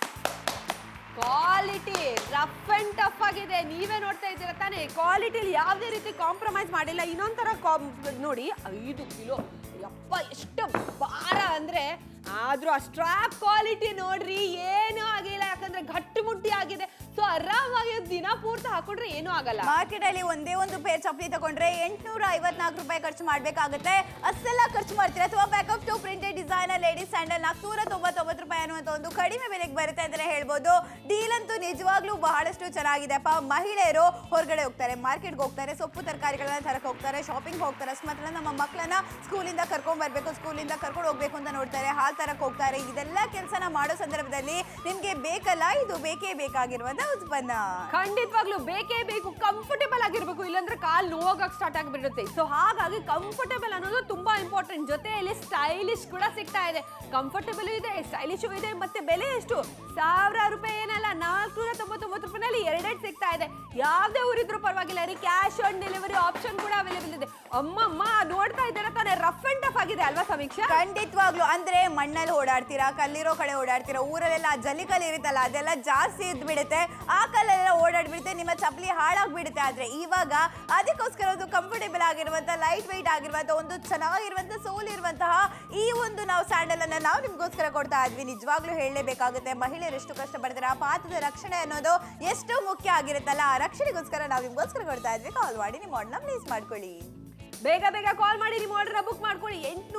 ಕ್ವಾಲಿಟಿ ರಫ್ ಅಂಡ್ ಟಫ್ ಆಗಿದೆ. ನೀವೇ ನೋಡ್ತಾ ಇದ್ದೀರಾ ತಾನೇ, ಕ್ವಾಲಿಟಿಲಿ ಯಾವುದೇ ರೀತಿ ಕಾಂಪ್ರಮೈಸ್ ಮಾಡಿಲ್ಲ. ಇನ್ನೊಂಥರ ನೋಡಿ, 5 ಕಿಲೋ, ಯಪ್ಪ ಎಷ್ಟು ಭಾರ ಅಂದ್ರೆ. ಆದ್ರೂ ಆ ಸ್ಟ್ರಾಪ್ ಕ್ವಾಲಿಟಿ ನೋಡ್ರಿ, ಏನೂ ಆಗಿಲ್ಲ, ಯಾಕಂದ್ರೆ ಗಟ್ಟಿ ಮುಟ್ಟಿ ಆಗಿದೆ. ಸೊ ಆರಾಮಾಗಿ ದಿನ ಪೂರ್ತಿ ಹಾಕೊಂಡ್ರೆ ಏನೂ ಆಗಲ್ಲ. ಮಾರ್ಕೆಟ್ ಅಲ್ಲಿ ಒಂದೇ ಒಂದು ಪೇರ್ ಚಪ್ಪಲಿ ತಗೊಂಡ್ರೆ 854 ರೂಪಾಯಿ ಖರ್ಚು ಮಾಡ್ಬೇಕಾಗುತ್ತೆ. ಅಷ್ಟೆಲ್ಲ ಖರ್ಚು ಮಾಡ್ತೀರಾ ಅಥವಾ pack of two printed designer ladies sandal 499 ರೂಪಾಯಿ ಅನ್ನುವಂತ ಒಂದು ಕಡಿಮೆ ಬೆಲೆಗೆ ಬರುತ್ತೆ ಅಂತಾನೆ ಹೇಳ್ಬೋದು. ಡೀಲ್ ಅಂತೂ ನಿಜವಾಗ್ಲೂ ಬಹಳಷ್ಟು ಚೆನ್ನಾಗಿದೆ ಅಪ್ಪ. ಮಹಿಳೆಯರು ಹೊರಗಡೆ ಹೋಗ್ತಾರೆ, ಮಾರ್ಕೆಟ್ಗೆ ಹೋಗ್ತಾರೆ, ಸೊಪ್ಪು ತರಕಾರಿಗಳನ್ನ ತರಕ್ ಹೋಗ್ತಾರೆ, ಶಾಪಿಂಗ್ ಹೋಗ್ತಾರೆ, ಅಷ್ಟೇ ನಮ್ಮ ಮಕ್ಕಳನ್ನ ಸ್ಕೂಲಿಂದ ಕರ್ಕೊಂಡ್ ಬರ್ಬೇಕು, ಸ್ಕೂಲಿಂದ ಕರ್ಕೊಂಡು ಹೋಗ್ಬೇಕು ಅಂತ ನೋಡ್ತಾರೆ, ಹಾಲ್ ತರಕ್ ಹೋಗ್ತಾರೆ. ಇದೆಲ್ಲ ಕೆಲಸನ ಮಾಡೋ ಸಂದರ್ಭದಲ್ಲಿ ನಿಮ್ಗೆ ಬೇಕಲ್ಲ, ಇದು ಬೇಕೇ ಬೇಕಾಗಿರುವಂತ ಉತ್ಪನ್ನ. ಖಂಡಿತವಾಗ್ಲೂ ಬೇಕೇ ಬೇಕು, ಕಂಫರ್ಟೇಬಲ್ ಆಗಿರ್ಬೇಕು, ಇಲ್ಲಾಂದ್ರೆ ಕಾಲ್ ನೋವಾಗಕ್ಕೆ ಸ್ಟಾರ್ಟ್ ಆಗಿಬಿಡುತ್ತೆ. ಸೊ ಹಾಗಾಗಿ ಕಂಫರ್ಟೇಬಲ್ ಅನ್ನೋದು ತುಂಬಾ ಇಂಪಾರ್ಟೆಂಟ್. ಜೊತೆಯಲ್ಲಿ ಸ್ಟೈಲಿಶ್ ಕೂಡ ಸಿಗ್ತಾ ಇದೆ, ಕಂಫರ್ಟೇಬಲ್ ಇದೆ, ಸ್ಟೈಲಿಶ್ ಇದೆ. ಮತ್ತೆ ಬೆಲೆ ಎಷ್ಟು? 1000 ರೂಪಾಯಿ ಏನಲ್ಲ, 499 ರೂಪಾಯಿನಲ್ಲಿ 2 ಸಿಗ್ತಾ ಇದೆ. ಯಾವ್ದೇ ಊರಿದ್ರು ಪರವಾಗಿಲ್ಲ ರೀ, ಕ್ಯಾಶ್ ಆನ್ ಡೆಲಿವರಿ ಆಪ್ಷನ್ ಕೂಡ ಅವೈಲೇಬಲ್ ಇದೆ. ಅಮ್ಮಮ್ಮ ನೋಡ್ತಾ ಇದ್ದಾರೆ ತಾನೆ, ರಫ್ ಅಂಡ್ ಟಫ್ ಆಗಿದೆ ಅಲ್ವಾ ಸಮೀಕ್ಷಾ? ಖಂಡಿತವಾಗ್ಲು. ಅಂದ್ರೆ ಮಣ್ಣಲ್ಲಿ ಓಡಾಡ್ತೀರಾ, ಕಲ್ಲಿರೋ ಕಡೆ ಓಡಾಡ್ತೀರಾ, ಊರಲ್ಲೆಲ್ಲ ಜಲ್ಲಿ ಕಲ್ಲು ಇರುತ್ತಲ್ಲ, ಅದೆಲ್ಲ ಜಾಸ್ತಿ ಇದ್ ಬಿಡುತ್ತೆ, ಆ ಕಲ್ಲೆಲ್ಲ ಓಡಾಡ್ಬಿಡುತ್ತೆ, ನಿಮ್ಮ ಚಪ್ಪಲಿ ಹಾಳಾಗ್ಬಿಡುತ್ತೆ. ಆದ್ರೆ ಇವಾಗ ಅದಕ್ಕೋಸ್ಕರ ಒಂದು ಕಂಫರ್ಟೇಬಲ್ ಆಗಿರುವಂತ, ಲೈಟ್ ವೆಯ್ಟ್ ಆಗಿರುವಂತ, ಒಂದು ಚೆನ್ನಾಗಿರುವಂತ ಸೋಲ್ ಇರುವಂತಹ ಈ ಒಂದು ನಾವು ಸ್ಯಾಂಡಲ್ ಅನ್ನ ನಾವು ನಿಮ್ಗೋಸ್ಕರ ಕೊಡ್ತಾ ಇದ್ವಿ. ನಿಜವಾಗ್ಲೂ ಹೇಳಲೇಬೇಕಾಗುತ್ತೆ, ಮಹಿಳೆಯರು ಎಷ್ಟು ಕಷ್ಟಪಡ್ತಾರೆ, ಆ ಪಾತ್ರದ ರಕ್ಷಣೆ ಅನ್ನೋದು ಎಷ್ಟು ಮುಖ್ಯ ಆಗಿರುತ್ತಲ್ಲ, ಆ ರಕ್ಷಣೆಗೋಸ್ಕರ ನಾವು ನಿಮ್ಗೋಸ್ಕರ ಕೊಡ್ತಾ ಇದ್ವಿ. ಕಾಲ್ ಮಾಡಿ ನಿಮ್ಮ ಆರ್ಡರ್ನ ಪ್ಲೇಸ್ ಮಾಡ್ಕೊಳ್ಳಿ. ಬೇಗ ಬೇಗ ಕಾಲ್ ಮಾಡಿ ನಿಮ್ಮ ಆರ್ಡರ್ನ ಬುಕ್ ಮಾಡ್ಕೊಳ್ಳಿ.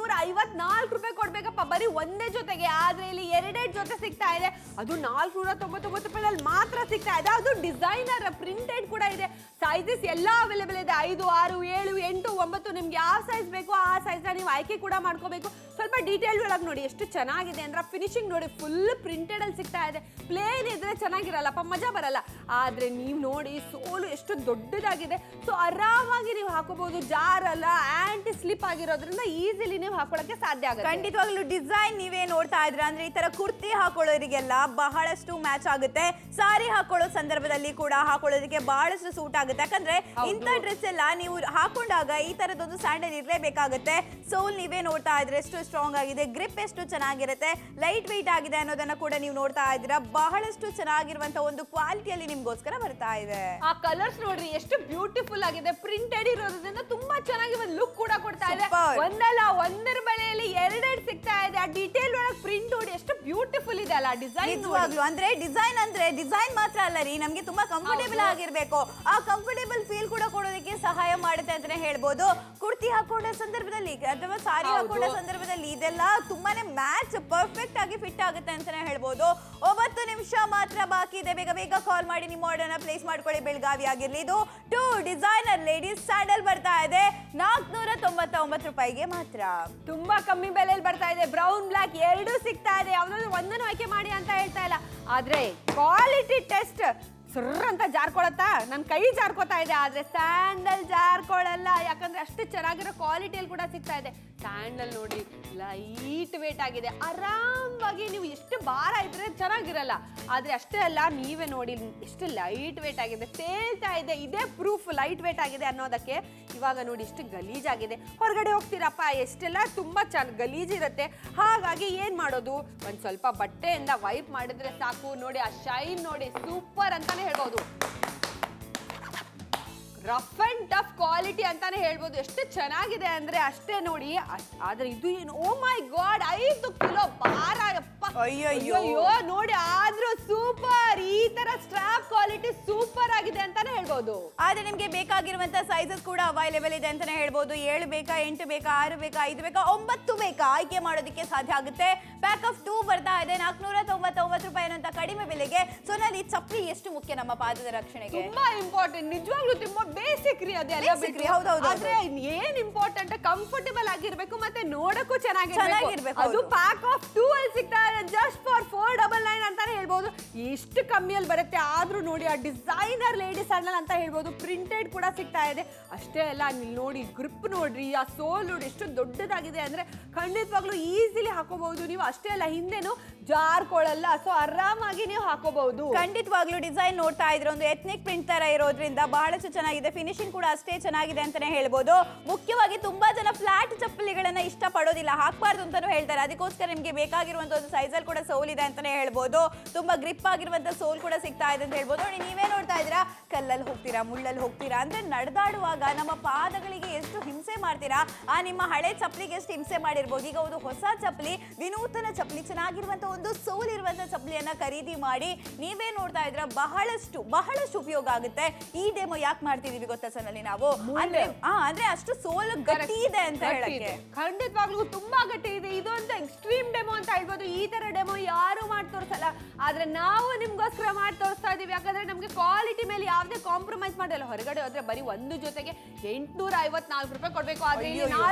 854 ರೂಪಾಯಿ ಕೊಡ್ಬೇಕಪ್ಪ ಬರೀ ಒಂದೇ ಜೊತೆಗೆ. ಆದ್ರೆ ಇಲ್ಲಿ 2 ಜೊತೆ ಸಿಗ್ತಾ ಇದೆ, ಅದು 499 ರೂಪಾಯಿನಲ್ಲಿ ಮಾತ್ರ ಸಿಗ್ತಾ ಇದೆ. ಅದು ಡಿಸೈನರ್ ಪ್ರಿಂಟೆಡ್ ಕೂಡ ಇದೆ. ಸೈಜಸ್ ಎಲ್ಲ ಅವೈಲೇಬಲ್ ಇದೆ, 5, 6, 7, 8, 9. ನಿಮ್ಗೆ ಯಾವ ಸೈಜ್ ಬೇಕೋ ಆ ಸೈಜ್ನ ನೀವು ಆಯ್ಕೆ ಕೂಡ ಮಾಡ್ಕೋಬೇಕು. ಸ್ವಲ್ಪ ಡೀಟೇಲ್ ಒಳಗೆ ನೋಡಿ ಎಷ್ಟು ಚೆನ್ನಾಗಿದೆ ಅಂದ್ರೆ, ಫಿನಿಶಿಂಗ್ ನೋಡಿ ಫುಲ್ ಪ್ರಿಂಟೆಡ್ ಅಲ್ಲಿ ಸಿಗ್ತಾ ಇದೆ. ಪ್ಲೇನ್ ಇದ್ರೆ ಚೆನ್ನಾಗಿರಲ್ಲಪ್ಪ, ಮಜಾ ಬರಲ್ಲ. ಆದ್ರೆ ನೀವು ನೋಡಿ ಸೋಲು ಎಷ್ಟು ದೊಡ್ಡದಾಗಿದೆ. ಸೊ ಆರಾಮಾಗಿ ನೀವು ಹಾಕೋಬಹುದು, ಜಾರಲ್ಲ, ಆಂಟಿ ಸ್ಲಿಪ್ ಆಗಿರೋದ್ರಿಂದ ಈಸಿಲಿ ನೀವು ಹಾಕೊಳ್ಳಕ್ಕೆ ಸಾಧ್ಯ ಆಗುತ್ತೆ. ಖಂಡಿತವಾಗ್ಲೂ ಡಿಸೈನ್ ನೀವೇ ನೋಡ್ತಾ ಇದ್ರೆ ಅಂದ್ರೆ ಈ ತರ ಕುರ್ತಿ ಹಾಕೊಳ್ಳೋರಿಗೆಲ್ಲ ಬಹಳಷ್ಟು ಮ್ಯಾಚ್ ಆಗುತ್ತೆ. ಸಾರಿ ಹಾಕೊಳ್ಳೋ ಸಂದರ್ಭದಲ್ಲಿ ಕೂಡ ಹಾಕೊಳ್ಳೋದಕ್ಕೆ ಬಹಳಷ್ಟು ಸೂಟ್ ಆಗುತ್ತೆ. ಯಾಕಂದ್ರೆ ಇಂಥ ಡ್ರೆಸ್ ಎಲ್ಲ ನೀವು ಹಾಕೊಂಡಾಗ ಈ ತರದೊಂದು ಸ್ಯಾಂಡಲ್ ಇರಲೇಬೇಕಾಗುತ್ತೆ. ಸೋಲ್ ನೀವೇ ನೋಡ್ತಾ ಇದ್ರೆ ಎಷ್ಟು ಸ್ಟ್ರಾಂಗ್ ಆಗಿದೆ, ಗ್ರಿಪ್ ಎಷ್ಟು ಚೆನ್ನಾಗಿರುತ್ತೆ, ಲೈಟ್ ವೆಯ್ಟ್ ಆಗಿದೆ ಅನ್ನೋದನ್ನ ಕೂಡ ನೀವು ನೋಡ್ತಾ ಇದ್ದೀರಾ. ಬಹಳಷ್ಟು ಚೆನ್ನಾಗಿರುವಂತ ಒಂದು ಕ್ವಾಲಿಟಿಯಲ್ಲಿ ನಿಮ್ಗೋಸ್ಕರ ಬರ್ತಾ ಇದೆ. ಆ ಕಲರ್ಸ್ ನೋಡ್ರಿ ಎಷ್ಟು ಬ್ಯೂಟಿಫುಲ್ ಆಗಿದೆ, ಪ್ರಿಂಟೆಡ್ ಇರೋದ್ರಿಂದ ತುಂಬಾ ಚೆನ್ನಾಗಿ ಒಂದು ಲುಕ್ ಕೂಡ ಕೊಡ್ತಾ ಇದೆ. ಒಂದಲ್ಲ ಒಂದರ ಬೆಲೆಯಲ್ಲಿ 2 ಸಿಗ್ತಾ ಇದೆ. ಆ ಡೀಟೇಲ್ ಒಳಗೆ ಪ್ರಿಂಟ್ ನೋಡಿ ಎಷ್ಟು ಬ್ಯೂಟಿಫುಲ್ ಇದೆ ಅಲ್ಲ ಡಿಸೈನ್. ನಿಜವಾಗ್ಲು ಅಂದ್ರೆ ಡಿಸೈನ್ ಮಾತ್ರ ಅಲ್ಲ ರೀ, ನಮ್ಗೆ ತುಂಬಾ ಕಂಫರ್ಟೇಬಲ್ ಆಗಿರ್ಬೇಕು. ಆ ಕಂಫರ್ಟೇಬಲ್ ಫೀಲ್ ಕೂಡ ಕೊಡೋದಕ್ಕೆ ಸಹಾಯ ಮಾಡುತ್ತೆ ಅಂತಾನೆ ಹೇಳ್ಬೋದು. ಕುರ್ತಿ ಹಾಕೊಂಡ ಸಂದರ್ಭದಲ್ಲಿ ಅಥವಾ ಸಾರಿ ಹಾಕೊಂಡ ಸಂದರ್ಭದಲ್ಲಿ ಇದೆಲ್ಲ ತುಂಬಾನೇ ಮ್ಯಾಚ್ ಪರ್ಫೆಕ್ಟ್ ಆಗಿ ಫಿಟ್ ಆಗುತ್ತೆ ಅಂತಾನೆ ಹೇಳ್ಬೋದು. 9 ನಿಮಿಷ ಮಾತ್ರ ಬಾಕಿ ಇದೆ, ಬೇಗ ಬೇಗ ಕಾಲ್ ಮಾಡಿ ನಿಮ್ಮ ಆರ್ಡರ್ ನ ಪ್ಲೇಸ್ ಮಾಡ್ಕೊಳ್ಳಿ. ಬೆಳಗಾವಿ ಆಗಿರ್ಲಿ. ಇದು 2 ಡಿಸೈನರ್ ಲೇಡೀಸ್ ಸ್ಯಾಂಡಲ್ ಬರ್ತಾ ಇದೆ 499 ರೂಪಾಯಿಗೆ ಮಾತ್ರ. ತುಂಬಾ ಕಮ್ಮಿ ಬೆಲೆಯಲ್ಲಿ ಬರ್ತಾ ಇದೆ. ಬ್ರೌನ್ ಬ್ಲಾಕ್ ಎರಡು ಸಿಗ್ತಾ ಇದೆ. ಯಾವ್ದಾದ್ರು ಒಂದನ್ನು ಆಯ್ಕೆ ಮಾಡಿ ಅಂತ ಹೇಳ್ತಾ ಇಲ್ಲ, ಆದ್ರೆ ಕ್ವಾಲಿಟಿ ಟೆಸ್ಟ್ ಸುರ್ರ ಅಂತ ಜಾರ್ಕೊಳತ್ತಾ, ನನ್ನ ಕೈ ಜಾರ್ಕೋತಾ ಇದೆ. ಆದ್ರೆ ಸ್ಯಾಂಡಲ್ ಜಾರ್ಕೊಳ್ಳಲ್ಲ, ಯಾಕಂದ್ರೆ ಅಷ್ಟು ಚೆನ್ನಾಗಿರೋ ಕ್ವಾಲಿಟಿಯಲ್ಲಿ ಕೂಡ ಸಿಗ್ತಾ ಇದೆ. ಸ್ಯಾಂಡಲ್ ನೋಡಿ ಲೈಟ್ ವೇಟ್ ಆಗಿದೆ, ಆರಾಮವಾಗಿ ನೀವು ಎಷ್ಟು ಭಾರ ಇದ್ರೆ ಚೆನ್ನಾಗಿರಲ್ಲ. ಆದ್ರೆ ಅಷ್ಟೇ ಅಲ್ಲ, ನೀವೇ ನೋಡಿ ಎಷ್ಟು ಲೈಟ್ ವೇಟ್ ಆಗಿದೆ, ತೇಲ್ತಾ ಇದೆ. ಇದೇ ಪ್ರೂಫ್ ಲೈಟ್ ವೇಟ್ ಆಗಿದೆ ಅನ್ನೋದಕ್ಕೆ. ಇವಾಗ ನೋಡಿ ಎಷ್ಟು ಗಲೀಜಾಗಿದೆ. ಹೊರಗಡೆ ಹೋಗ್ತೀರಪ್ಪ ಎಷ್ಟೆಲ್ಲ ತುಂಬಾ ಗಲೀಜಿರುತ್ತೆ. ಹಾಗಾಗಿ ಏನ್ ಮಾಡೋದು, ಒಂದ್ ಸ್ವಲ್ಪ ಬಟ್ಟೆಯಿಂದ ವೈಪ್ ಮಾಡಿದ್ರೆ ಸಾಕು. ನೋಡಿ ಆ ಶೈನ್ ನೋಡಿ, ಸೂಪರ್ ಅಂತಾನೆ ಹೇಳ್ಬೋದು. ರಫ್ ಅಂಡ್ ಟಫ್ ಕ್ವಾಲಿಟಿ ಅಂತಾನೆ ಹೇಳ್ಬೋದು. ಎಷ್ಟು ಚೆನ್ನಾಗಿದೆ ಅಂದ್ರೆ ಅಷ್ಟೇ ನೋಡಿ. ಆದ್ರೆ ಇದು ಏನು, ಓ ಮೈ ಗಾಡ್, 5 ಕಿಲೋ ಭಾರ. ಅಯ್ಯೋ ನೋಡಿ, ಆದ್ರೂ ಸೂಪರ್. ಈ ತರ ಸ್ಟ್ರಾಪ್ ಕ್ವಾಲಿಟಿ ಸೂಪರ್ ಆಗಿದೆ ಅಂತಾನೆ ಹೇಳ್ಬೋದು. ಆದ್ರೆ ನಿಮ್ಗೆ ಬೇಕಾಗಿರುವಂತ ಸೈಜಸ್ ಕೂಡ ಅವೈಲೇಬಲ್ ಇದೆ ಅಂತಾನೆ ಹೇಳ್ಬೋದು. 7 ಬೇಕಾ, 8 ಬೇಕಾ, 6 ಬೇಕಾ, 5 ಬೇಕಾ, 9 ಬೇಕಾ ಆಯ್ಕೆ ಮಾಡೋದಕ್ಕೆ ಸಾಧ್ಯ ಆಗುತ್ತೆ. ಪ್ಯಾಕ್ ಆಫ್ 2 ಬರ್ತಾ ಇದೆ 499 ರೂಪಾಯಿ ಅನ್ನೋ ಕಡಿಮೆ ಬೆಲೆಗೆ. ಸೋನಾಲಿ, ಚಪ್ಪಲಿ ಎಷ್ಟು ಮುಖ್ಯ ನಮ್ಮ ಪಾದದ ರಕ್ಷಣೆಗೆ? ತುಂಬಾ ಇಂಪಾರ್ಟೆಂಟ್, ನಿಜವಾಗ್ಲೂ ತುಂಬಾ ಬೇಸಿಕ್ ರೀ. ಅದೆಲ್ಲ ಆದ್ರೆ ಏನ್ ಇಂಪಾರ್ಟೆಂಟ್, ಕಂಫರ್ಟೇಬಲ್ ಆಗಿರ್ಬೇಕು ಮತ್ತೆ ನೋಡಕ್ಕೂ ಚೆನ್ನಾಗಿರ್ಬೇಕು. ಅದು ಪ್ಯಾಕ್ ಆಫ್ 2 ಅಲ್ಲಿ ಸಿಗ್ತಾ ಇದೆ ಜಸ್ಟ್ ಫಾರ್ 499 ಅಂತಾನೆ ಹೇಳ್ಬೋದು. ಎಷ್ಟು ಕಮ್ಮಿಯಲ್ಲಿ ಬರುತ್ತೆ. ಆದ್ರೂ ನೋಡಿ, ಆ ಡಿಸೈನರ್ ಲೇಡೀಸ್ ಸ್ಯಾಂಡಲ್ ಅಂತ ಹೇಳ್ಬೋದು. ಪ್ರಿಂಟೆಡ್ ಕೂಡ ಸಿಗ್ತಾ ಇದೆ. ಅಷ್ಟೇ ಅಲ್ಲ, ನೀವು ನೋಡಿ ಗ್ರಿಪ್ ನೋಡ್ರಿ, ಆ ಸೋಲ್ ನೋಡಿ ಎಷ್ಟು ದೊಡ್ಡದಾಗಿದೆ ಅಂದ್ರೆ ಖಂಡಿತವಾಗ್ಲೂ ಈಸಿಲಿ ಹಾಕೋಬಹುದು ನೀವು. ಅಷ್ಟೇ ಅಲ್ಲ, ಹಿಂದೆನು ಜಾರ್ಕೊಳ್ಳಲ್ಲ, ಸೊ ಆರಾಮಾಗಿ ನೀವು ಹಾಕೋಬಹುದು. ಖಂಡಿತವಾಗ್ಲೂ ಡಿಸೈನ್ ನೋಡ್ತಾ ಇದ್ರೆ ಒಂದು ಎಥ್ನಿಕ್ ಪ್ರಿಂಟ್ ತರ ಇರೋದ್ರಿಂದ ಬಹಳಷ್ಟು ಚೆನ್ನಾಗಿದೆ. ಫಿನಿಶಿಂಗ್ ಕೂಡ ಅಷ್ಟೇ ಚೆನ್ನಾಗಿದೆ ಅಂತಾನೆ ಹೇಳ್ಬೋದು. ಮುಖ್ಯವಾಗಿ ತುಂಬಾ ಜನ ಫ್ಲಾಟ್ ಚಪ್ಪಲಿಗಳನ್ನ ಇಷ್ಟಪಡೋದಿಲ್ಲ, ಹಾಕಬಾರ್ದು ಅಂತಾನು ಹೇಳ್ತಾರೆ. ಅದಕ್ಕೋಸ್ಕರ ನಿಮ್ಗೆ ಬೇಕಾಗಿರುವಂತ ಒಂದು ಸೈಜ್ ಅಲ್ಲಿ ಕೂಡ ಸೋಲ್ ಇದೆ ಅಂತಾನೆ ಹೇಳ್ಬೋದು. ತುಂಬಾ ಗ್ರಿಪ್ ಆಗಿರುವಂತ ಸೋಲ್ ಕೂಡ ಸಿಗ್ತಾ ಇದೆ ಅಂತ ಹೇಳ್ಬೋದು. ನೋಡಿ, ನೀವೇ ನೋಡ್ತಾ ಇದ್ದೀರಾ, ಕಲ್ಲಲ್ಲಿ ಹೋಗ್ತೀರಾ, ಮುಳ್ಳಲ್ಲಿ ಹೋಗ್ತೀರಾ ಅಂದ್ರೆ ನಡೆದಾಡುವಾಗ ನಮ್ಮ ಪಾದಗಳಿಗೆ ಎಷ್ಟು ಹಿಂಸೆ ಮಾಡ್ತೀರಾ, ಆ ನಿಮ್ಮ ಹಳೆ ಚಪ್ಪಲಿಗೆ ಎಷ್ಟು ಹಿಂಸೆ ಮಾಡಿರ್ಬೋದು. ಈಗ ಒಂದು ಹೊಸ ಚಪ್ಪಲಿ, ವಿನೂತನ ಚಪ್ಪಲಿ, ಚೆನ್ನಾಗಿರುವಂತ ಒಂದು ಸೋಲ್ ಇರುವಂತ ಚಪ್ಪಲಿಯನ್ನ ಖರೀದಿ ಮಾಡಿ ನೀವೇ ನೋಡ್ತಾ ಇದ್ರ ಬಹಳಷ್ಟು ಉಪಯೋಗ ಆಗುತ್ತೆ. ಈ ಡೆಮೋ ಯಾಕೆ ಮಾಡ್ತಿದೀವಿ ಗೊತ್ತಾ ಸೋನಾಲಿ ನಾವು, ಅಂದ್ರೆ ಅಷ್ಟು ಸೋಲ್ ಗಟ್ಟಿ ಇದೆ ಅಂತ ಹೇಳಕ್ಕೆ. ಖಂಡಿತವಾಗ್ಲೂ ತುಂಬಾ ಗಟ್ಟಿ ಇದೆ. ಇದೊಂದು ಎಕ್ಸ್ಟ್ರೀಮ್ ಡೆಮೋ ಅಂತ ಹೇಳ್ಬೋದು. ಈ ತರ ಡೆಮೋ ಯಾರು ಮಾಡಿ ತೋರಿಸಲ್ಲ, ಆದ್ರೆ ನಾವು ನಿಮ್ಗೋಸ್ಕರ ಮಾಡಿ ತೋರಿಸ್ತಾ ಇದೀವಿ. ಯಾಕಂದ್ರೆ ನಮ್ಗೆ ಕ್ವಾಲಿಟಿ ಮೇಲೆ ಯಾವ್ದೇ ಕಾಂಪ್ರಮೈಸ್ ಮಾಡಲ್ಲ. ಹೊರಗಡೆ ಹೋದ್ರೆ ಬರೀ ಒಂದು ಜೊತೆಗೆ 854 ರೂಪಾಯಿ ಕೊಡ್ಬೇಕು. ಆದ್ರೆ